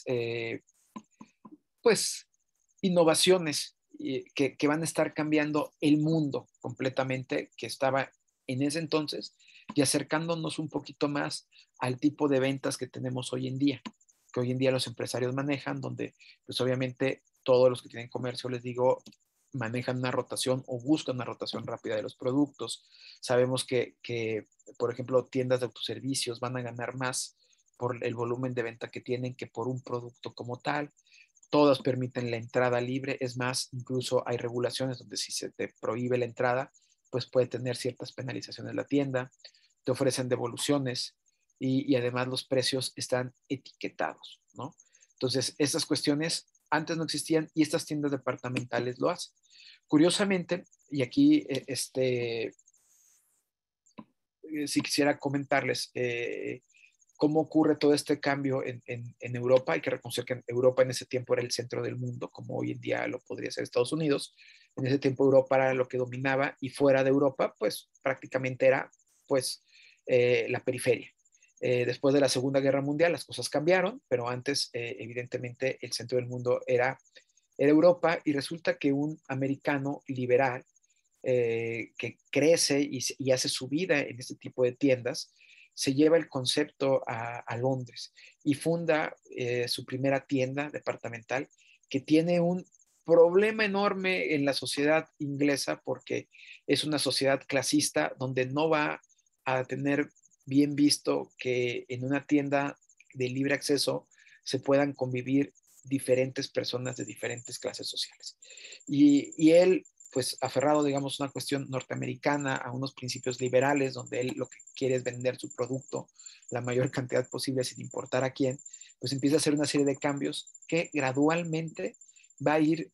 pues, innovaciones que van a estar cambiando el mundo completamente que estaba en ese entonces y acercándonos un poquito más al tipo de ventas que tenemos hoy en día, que hoy en día los empresarios manejan, donde pues obviamente todos los que tienen comercio, les digo, manejan una rotación o buscan una rotación rápida de los productos. Sabemos que por ejemplo, tiendas de autoservicios van a ganar más por el volumen de venta que tienen que por un producto como tal. Todas permiten la entrada libre, es más, incluso hay regulaciones donde si se te prohíbe la entrada, pues puede tener ciertas penalizaciones la tienda, te ofrecen devoluciones y además los precios están etiquetados, ¿no? Entonces, estas cuestiones antes no existían y estas tiendas departamentales lo hacen. Curiosamente, y aquí si quisiera comentarles cómo ocurre todo este cambio en Europa. Hay que reconocer que Europa en ese tiempo era el centro del mundo, como hoy en día lo podría ser Estados Unidos. En ese tiempo Europa era lo que dominaba y fuera de Europa, pues prácticamente era pues la periferia. Después de la Segunda Guerra Mundial las cosas cambiaron, pero antes evidentemente el centro del mundo era era Europa, y resulta que un americano liberal que crece y hace su vida en este tipo de tiendas, se lleva el concepto a Londres y funda su primera tienda departamental que tiene un problema enorme en la sociedad inglesa porque es una sociedad clasista donde no va a tener bien visto que en una tienda de libre acceso se puedan convivir diferentes personas de diferentes clases sociales. Y él, pues aferrado, digamos, a una cuestión norteamericana, a unos principios liberales, donde él lo que quiere es vender su producto la mayor cantidad posible sin importar a quién, pues empieza a hacer una serie de cambios que gradualmente va a ir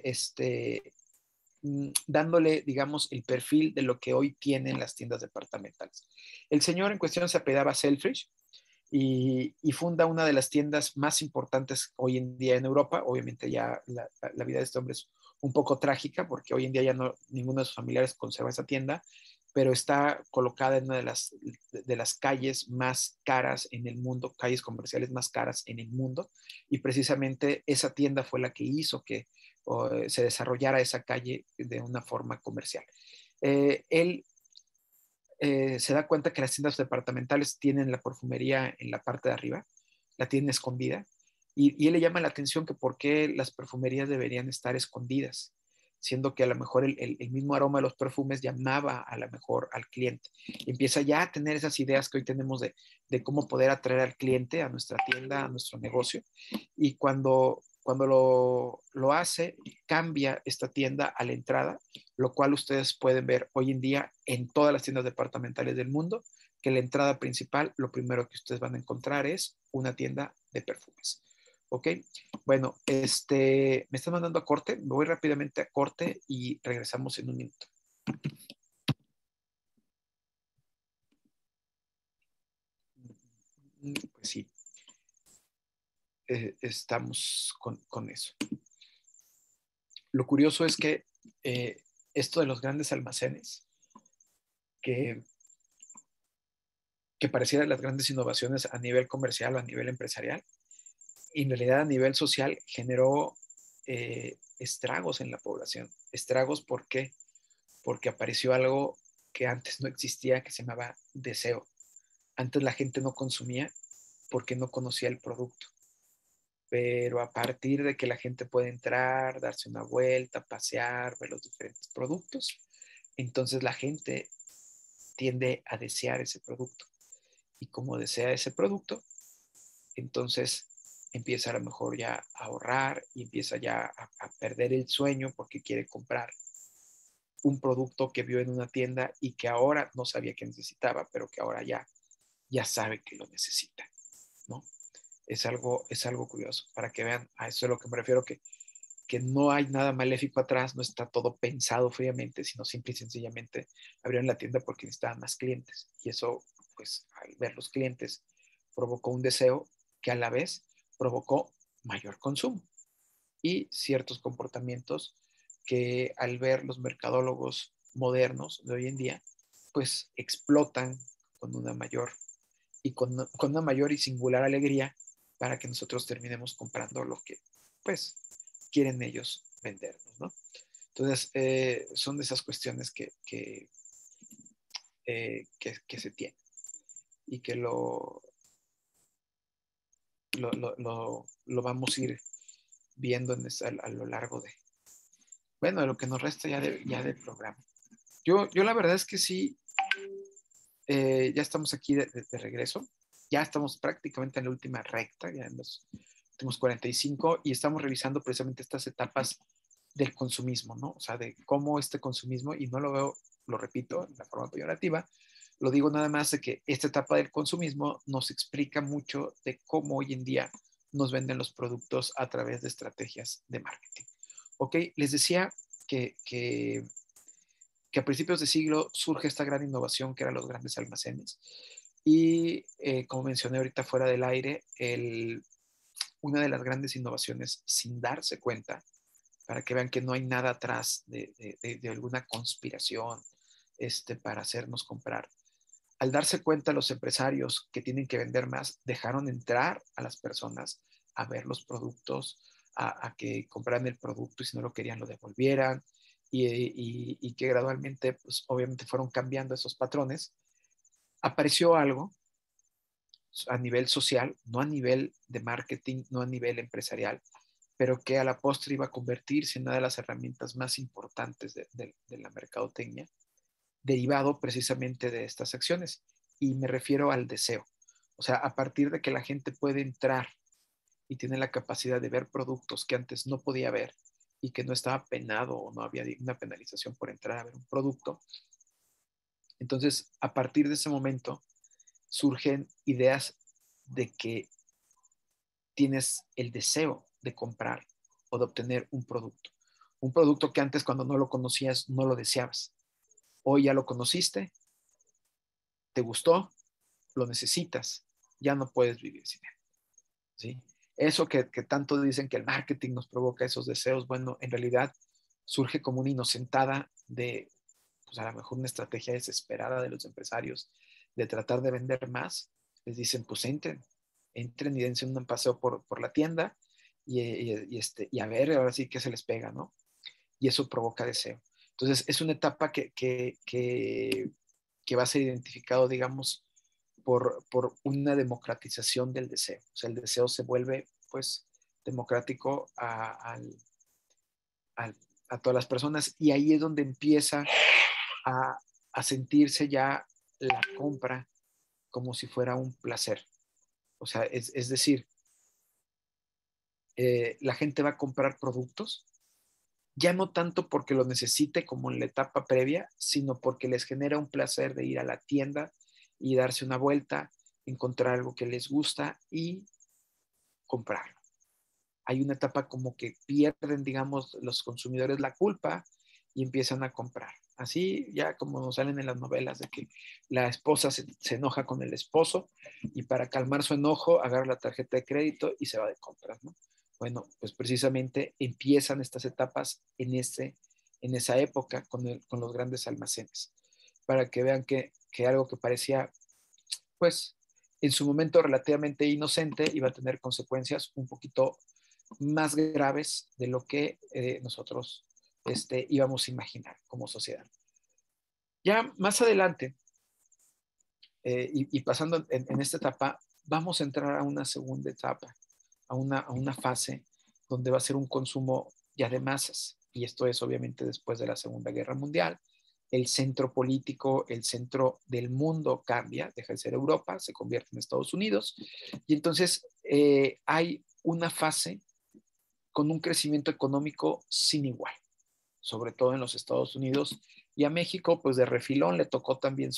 dándole, digamos, el perfil de lo que hoy tienen las tiendas departamentales. El señor en cuestión se apellidaba Selfridge y funda una de las tiendas más importantes hoy en día en Europa. Obviamente ya la vida de este hombre es un poco trágica porque hoy en día ya no, ninguno de sus familiares conserva esa tienda, pero está colocada en una de las calles más caras en el mundo, calles comerciales más caras en el mundo, y precisamente esa tienda fue la que hizo que se desarrollara esa calle de una forma comercial. Él se da cuenta que las tiendas departamentales tienen la perfumería en la parte de arriba, la tienen escondida, y él le llama la atención que por qué las perfumerías deberían estar escondidas, siendo que a lo mejor el mismo aroma de los perfumes llamaba a lo mejor al cliente. Empieza ya a tener esas ideas que hoy tenemos de cómo poder atraer al cliente a nuestra tienda, a nuestro negocio, y cuando lo hace, cambia esta tienda a la entrada, lo cual ustedes pueden ver hoy en día en todas las tiendas departamentales del mundo, que la entrada principal, lo primero que ustedes van a encontrar es una tienda de perfumes. ¿Ok? Bueno, me están mandando a corte, me voy rápidamente a corte y regresamos en un minuto. Pues sí, estamos con eso. Lo curioso es que esto de los grandes almacenes, que, que parecieran las grandes innovaciones a nivel comercial o a nivel empresarial, en realidad a nivel social generó estragos en la población. Estragos, ¿por qué? Porque apareció algo que antes no existía, que se llamaba deseo. Antes la gente no consumía porque no conocía el producto. Pero a partir de que la gente puede entrar, darse una vuelta, pasear, ver los diferentes productos, entonces la gente tiende a desear ese producto. Y como desea ese producto, entonces empieza a lo mejor ya a ahorrar y empieza ya a perder el sueño porque quiere comprar un producto que vio en una tienda y que ahora no sabía que necesitaba, pero que ahora ya sabe que lo necesita, ¿no? Es algo curioso, para que vean, a eso es a lo que me refiero, que no hay nada maléfico atrás, no está todo pensado fríamente, sino simple y sencillamente abrieron la tienda porque necesitaban más clientes. Y eso, pues, al ver los clientes, provocó un deseo que a la vez provocó mayor consumo y ciertos comportamientos que al ver los mercadólogos modernos de hoy en día, pues explotan con una mayor con una mayor y singular alegría para que nosotros terminemos comprando lo que, pues, quieren ellos vendernos, ¿no? Entonces, son de esas cuestiones que se tienen y que lo vamos a ir viendo a lo largo bueno, de lo que nos resta ya del programa. Yo la verdad es que sí, ya estamos aquí de regreso, ya estamos prácticamente en la última recta, ya en los últimos 45 y estamos revisando precisamente estas etapas del consumismo, ¿no? O sea, de cómo este consumismo, y no lo veo, lo repito, en la forma peyorativa, lo digo nada más de que esta etapa del consumismo nos explica mucho de cómo hoy en día nos venden los productos a través de estrategias de marketing. Ok, les decía que a principios de siglo surge esta gran innovación que eran los grandes almacenes. Y como mencioné ahorita fuera del aire, una de las grandes innovaciones sin darse cuenta, para que vean que no hay nada atrás de alguna conspiración para hacernos comprar. Al darse cuenta los empresarios que tienen que vender más, dejaron entrar a las personas a ver los productos, a que compraran el producto y si no lo querían lo devolvieran y que gradualmente, pues obviamente fueron cambiando esos patrones. Apareció algo a nivel social, no a nivel de marketing, no a nivel empresarial, pero que a la postre iba a convertirse en una de las herramientas más importantes de la mercadotecnia, derivado precisamente de estas acciones. Y me refiero al deseo. O sea, a partir de que la gente puede entrar y tiene la capacidad de ver productos que antes no podía ver y que no estaba penado o no había una penalización por entrar a ver un producto, entonces a partir de ese momento surgen ideas de que tienes el deseo de comprar o de obtener un producto. Un producto que antes cuando no lo conocías no lo deseabas. Hoy ya lo conociste, te gustó, lo necesitas, ya no puedes vivir sin él. ¿Sí? Eso que tanto dicen que el marketing nos provoca esos deseos, bueno, en realidad surge como una inocentada de, pues a lo mejor una estrategia desesperada de los empresarios de tratar de vender más. Les dicen, pues entren y dense un paseo por la tienda y a ver, ahora sí que se les pega, ¿no? Y eso provoca deseo. Entonces, es una etapa que va a ser identificado, digamos, por una democratización del deseo. O sea, el deseo se vuelve, pues, democrático a, a todas las personas y ahí es donde empieza a sentirse ya la compra como si fuera un placer. O sea, es decir, la gente va a comprar productos ya no tanto porque lo necesite como en la etapa previa, sino porque les genera un placer de ir a la tienda y darse una vuelta, encontrar algo que les gusta y comprarlo. Hay una etapa como que pierden, digamos, los consumidores la culpa y empiezan a comprar. Así ya como nos salen en las novelas de que la esposa se enoja con el esposo y para calmar su enojo agarra la tarjeta de crédito y se va de compras, ¿no? Bueno, pues precisamente empiezan estas etapas en esa época con los grandes almacenes, para que vean que algo que parecía, pues, en su momento relativamente inocente iba a tener consecuencias un poquito más graves de lo que nosotros íbamos a imaginar como sociedad. Ya más adelante, y pasando en esta etapa, vamos a entrar a una segunda etapa, a una fase donde va a ser un consumo ya de masas. Y esto es obviamente después de la Segunda Guerra Mundial. El centro político, el centro del mundo cambia, deja de ser Europa, se convierte en Estados Unidos. Y entonces hay una fase con un crecimiento económico sin igual, sobre todo en los Estados Unidos. Y a México, pues de refilón le tocó también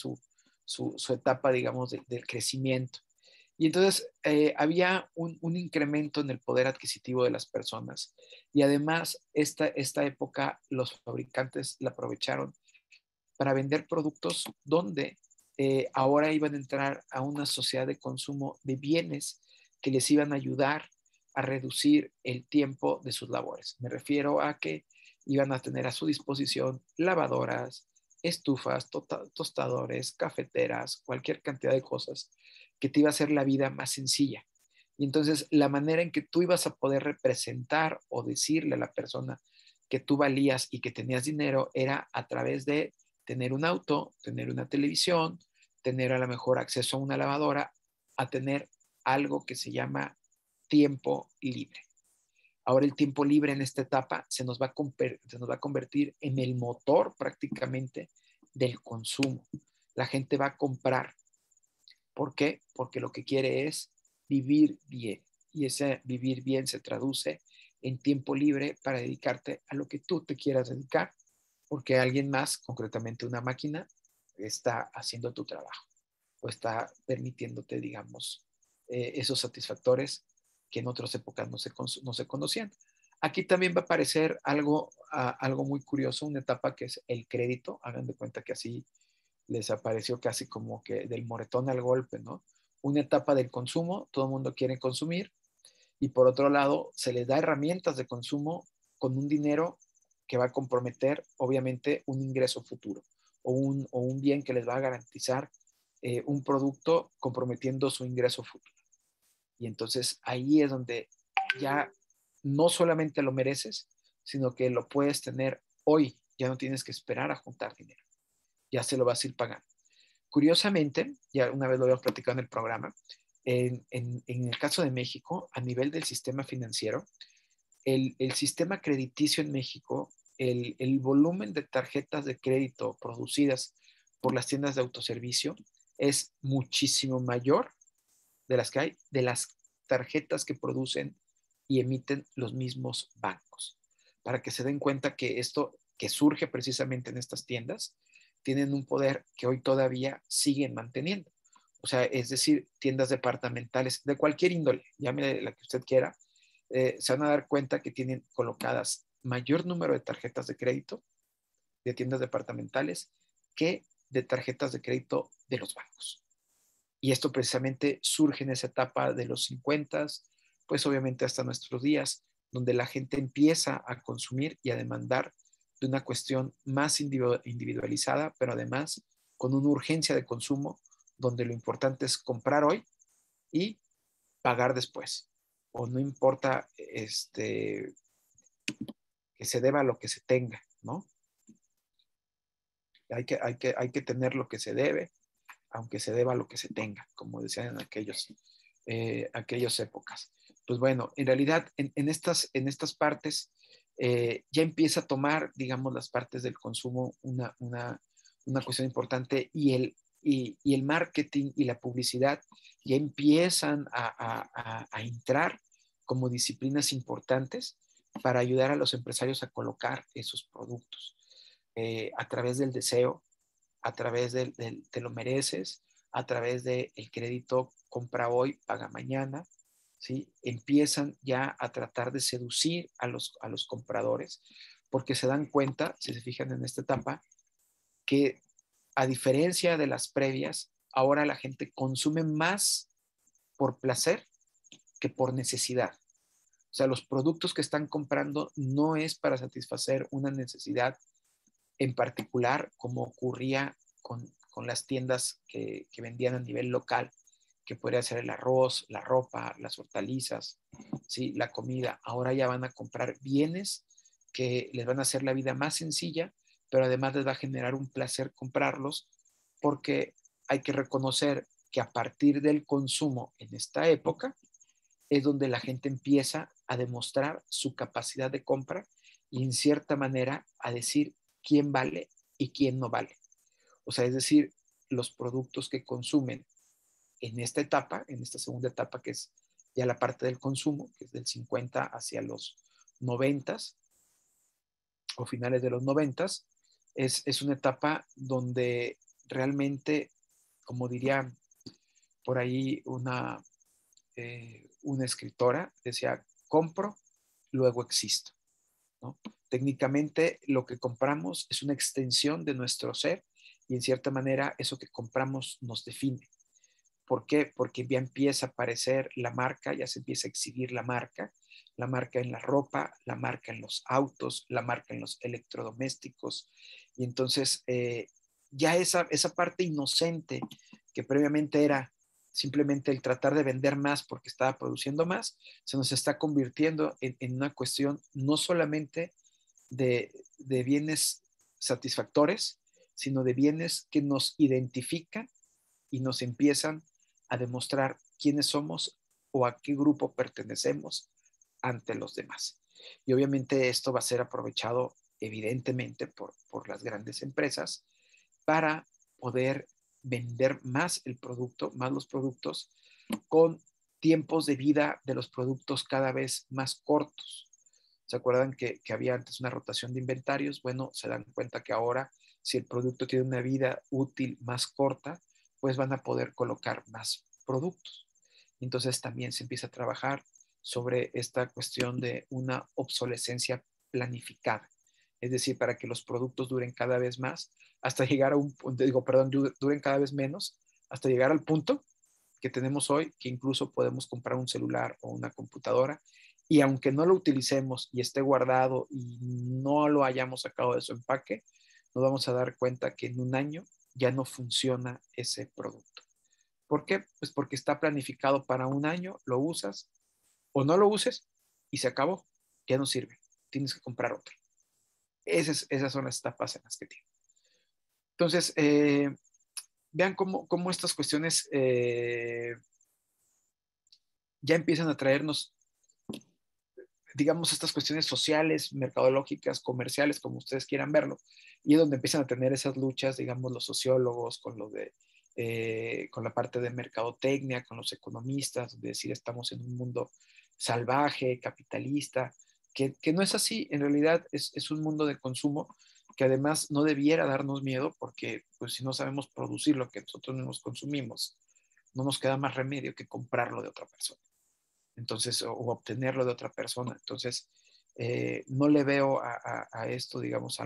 su etapa, digamos, del crecimiento. Y entonces había un incremento en el poder adquisitivo de las personas. Y además, esta época los fabricantes la aprovecharon para vender productos donde ahora iban a entrar a una sociedad de consumo de bienes que les iban a ayudar a reducir el tiempo de sus labores. Me refiero a que iban a tener a su disposición lavadoras, estufas, tostadores, cafeteras, cualquier cantidad de cosas que te iba a hacer la vida más sencilla. Y entonces la manera en que tú ibas a poder representar o decirle a la persona que tú valías y que tenías dinero era a través de tener un auto, tener una televisión, tener a lo mejor acceso a una lavadora, a tener algo que se llama tiempo libre. Ahora el tiempo libre en esta etapa se nos va a convertir en el motor prácticamente del consumo. La gente va a comprar. ¿Por qué? Porque lo que quiere es vivir bien. Y ese vivir bien se traduce en tiempo libre para dedicarte a lo que tú te quieras dedicar, porque alguien más, concretamente una máquina, está haciendo tu trabajo o está permitiéndote, digamos, esos satisfactores que en otras épocas no se conocían. Aquí también va a aparecer algo muy curioso, una etapa que es el crédito. Hagan de cuenta que así les apareció casi como que del moretón al golpe, ¿no? Una etapa del consumo, todo el mundo quiere consumir, y por otro lado, se les da herramientas de consumo con un dinero que va a comprometer, obviamente, un ingreso futuro o un bien que les va a garantizar un producto comprometiendo su ingreso futuro. Y entonces ahí es donde ya no solamente lo mereces, sino que lo puedes tener hoy. Ya no tienes que esperar a juntar dinero. Ya se lo vas a ir pagando. Curiosamente, ya una vez lo habíamos platicado en el programa, en el caso de México, a nivel del sistema financiero, el sistema crediticio en México, el volumen de tarjetas de crédito producidas por las tiendas de autoservicio es muchísimo mayor de las que hay, de las tarjetas que producen y emiten los mismos bancos. Para que se den cuenta que esto que surge precisamente en estas tiendas, tienen un poder que hoy todavía siguen manteniendo. O sea, es decir, tiendas departamentales de cualquier índole, llámele la que usted quiera, se van a dar cuenta que tienen colocadas mayor número de tarjetas de crédito de tiendas departamentales que de tarjetas de crédito de los bancos. Y esto precisamente surge en esa etapa de los 50, pues obviamente hasta nuestros días, donde la gente empieza a consumir y a demandar de una cuestión más individualizada, pero además con una urgencia de consumo, donde lo importante es comprar hoy y pagar después. O no importa que se deba lo que se tenga, ¿no? Hay que tener lo que se debe, aunque se deba lo que se tenga, como decían en aquellas épocas. Pues bueno, en realidad en estas partes ya empieza a tomar, digamos, las partes del consumo una cuestión importante y el marketing y la publicidad ya empiezan a entrar como disciplinas importantes para ayudar a los empresarios a colocar esos productos a través del deseo, a través del te lo mereces, a través del crédito compra hoy, paga mañana, ¿sí? Empiezan ya a tratar de seducir a los compradores porque se dan cuenta, si se fijan en esta etapa, que a diferencia de las previas, ahora la gente consume más por placer que por necesidad. O sea, los productos que están comprando no es para satisfacer una necesidad en particular, como ocurría con las tiendas que vendían a nivel local, que podría ser el arroz, la ropa, las hortalizas, ¿sí? La comida. Ahora ya van a comprar bienes que les van a hacer la vida más sencilla, pero además les va a generar un placer comprarlos, porque hay que reconocer que a partir del consumo en esta época es donde la gente empieza a demostrar su capacidad de compra y en cierta manera a decir quién vale y quién no vale. O sea, es decir, los productos que consumen en esta etapa, en esta segunda etapa, que es ya la parte del consumo, que es del 50 hacia los 90 o finales de los 90, es una etapa donde realmente, como diría por ahí una escritora, decía, compro, luego existo, ¿no? Técnicamente lo que compramos es una extensión de nuestro ser y en cierta manera eso que compramos nos define. ¿Por qué? Porque ya empieza a aparecer la marca, ya se empieza a exhibir la marca en la ropa, la marca en los autos, la marca en los electrodomésticos. Y entonces ya esa parte inocente que previamente era simplemente el tratar de vender más porque estaba produciendo más, se nos está convirtiendo en una cuestión no solamente de bienes satisfactores, sino de bienes que nos identifican y nos empiezan a demostrar quiénes somos o a qué grupo pertenecemos ante los demás. Y obviamente esto va a ser aprovechado evidentemente por las grandes empresas para poder vender más el producto, más los productos, con tiempos de vida de los productos cada vez más cortos. ¿Se acuerdan que había antes una rotación de inventarios? Bueno, se dan cuenta que ahora, si el producto tiene una vida útil más corta, pues van a poder colocar más productos. Entonces también se empieza a trabajar sobre esta cuestión de una obsolescencia planificada. Es decir, para que los productos duren cada vez más, hasta llegar a un punto, duren cada vez menos, hasta llegar al punto que tenemos hoy, que incluso podemos comprar un celular o una computadora y aunque no lo utilicemos y esté guardado y no lo hayamos sacado de su empaque, nos vamos a dar cuenta que en un año ya no funciona ese producto. ¿Por qué? Pues porque está planificado para un año, lo usas o no lo uses y se acabó. ya no sirve, tienes que comprar otro. Esas son las etapas en las que tiene. Entonces, vean cómo estas cuestiones ya empiezan a traernos, digamos, estas cuestiones sociales, mercadológicas, comerciales, como ustedes quieran verlo, y es donde empiezan a tener esas luchas, digamos, los sociólogos con la parte de mercadotecnia, con los economistas, de decir estamos en un mundo salvaje, capitalista, que no es así, en realidad es un mundo de consumo que además no debiera darnos miedo porque pues, si no sabemos producir lo que nosotros mismos consumimos, no nos queda más remedio que comprarlo de otra persona. Entonces, o obtenerlo de otra persona. Entonces, no le veo a esto, digamos,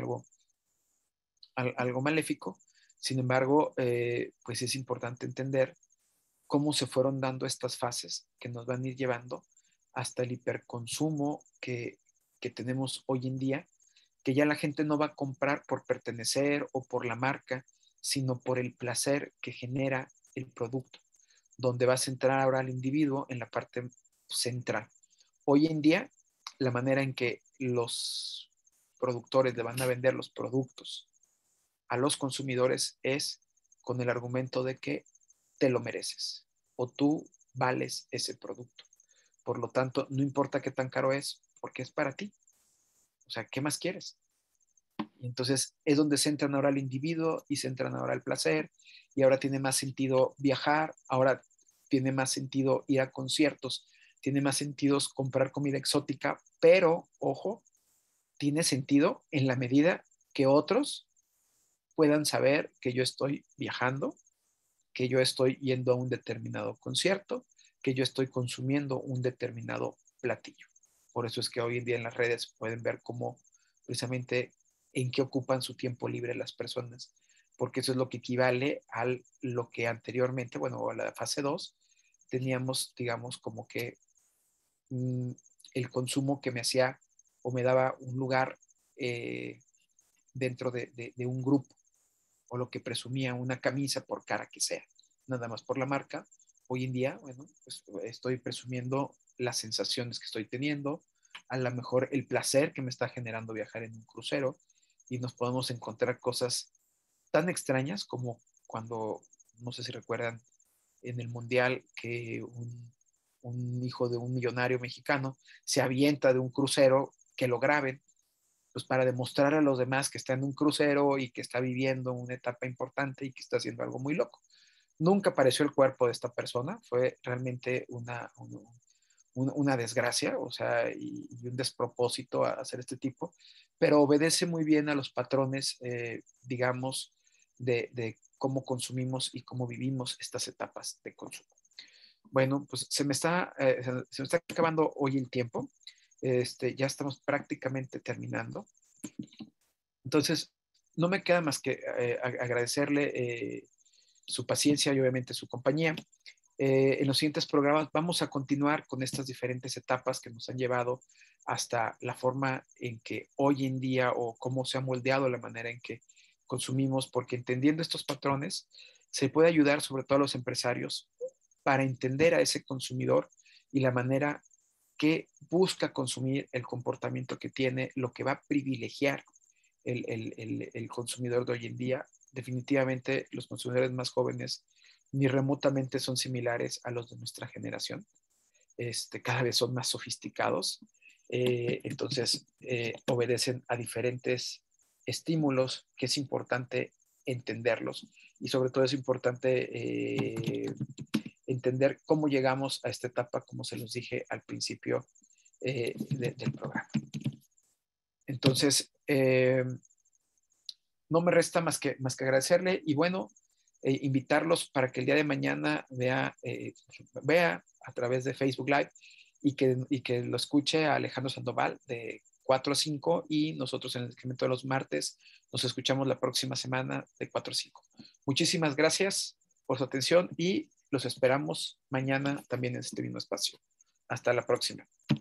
algo maléfico. Sin embargo, pues es importante entender cómo se fueron dando estas fases que nos van a ir llevando hasta el hiperconsumo que tenemos hoy en día, que ya la gente no va a comprar por pertenecer o por la marca, sino por el placer que genera el producto, donde va a centrar ahora al individuo en la parte central. Hoy en día, la manera en que los productores le van a vender los productos a los consumidores es con el argumento de que te lo mereces o tú vales ese producto. Por lo tanto, no importa qué tan caro es, porque es para ti. O sea, ¿qué más quieres? Y entonces es donde se entran ahora el individuo y se entran ahora el placer y ahora tiene más sentido viajar, ahora tiene más sentido ir a conciertos, tiene más sentido comprar comida exótica, pero, ojo, tiene sentido en la medida que otros puedan saber que yo estoy viajando, que yo estoy yendo a un determinado concierto, que yo estoy consumiendo un determinado platillo. Por eso es que hoy en día en las redes pueden ver cómo precisamente en qué ocupan su tiempo libre las personas, porque eso es lo que equivale a lo que anteriormente, bueno, a la fase 2, teníamos, digamos, como que el consumo que me hacía o me daba un lugar dentro de un grupo, o lo que presumía una camisa por cara que sea, nada más por la marca. Hoy en día, bueno, pues estoy presumiendo las sensaciones que estoy teniendo, a lo mejor el placer que me está generando viajar en un crucero, y nos podemos encontrar cosas tan extrañas como cuando, no sé si recuerdan, en el Mundial que un hijo de un millonario mexicano se avienta de un crucero, que lo graben, pues para demostrar a los demás que está en un crucero y que está viviendo una etapa importante y que está haciendo algo muy loco. Nunca apareció el cuerpo de esta persona, fue realmente una desgracia, o sea, y un despropósito a hacer este tipo, pero obedece muy bien a los patrones, digamos, de cómo consumimos y cómo vivimos estas etapas de consumo. Bueno, pues se me está acabando hoy el tiempo. Ya estamos prácticamente terminando. Entonces, no me queda más que agradecerle su paciencia y obviamente su compañía. En los siguientes programas vamos a continuar con estas diferentes etapas que nos han llevado hasta la forma en que hoy en día o cómo se ha moldeado la manera en que consumimos, porque entendiendo estos patrones se puede ayudar sobre todo a los empresarios para entender a ese consumidor y la manera que busca consumir, el comportamiento que tiene, lo que va a privilegiar el consumidor de hoy en día. Definitivamente los consumidores más jóvenes ni remotamente son similares a los de nuestra generación. Cada vez son más sofisticados, entonces obedecen a diferentes estímulos que es importante entenderlos y sobre todo es importante entender cómo llegamos a esta etapa, como se los dije al principio del programa. Entonces, no me resta más que agradecerle y bueno, invitarlos para que el día de mañana vea a través de Facebook Live y que lo escuche a Alejandro Sandoval de 4 a 5 y nosotros en el segmento de los martes nos escuchamos la próxima semana de 4 a 5. Muchísimas gracias por su atención y los esperamos mañana también en este mismo espacio. Hasta la próxima.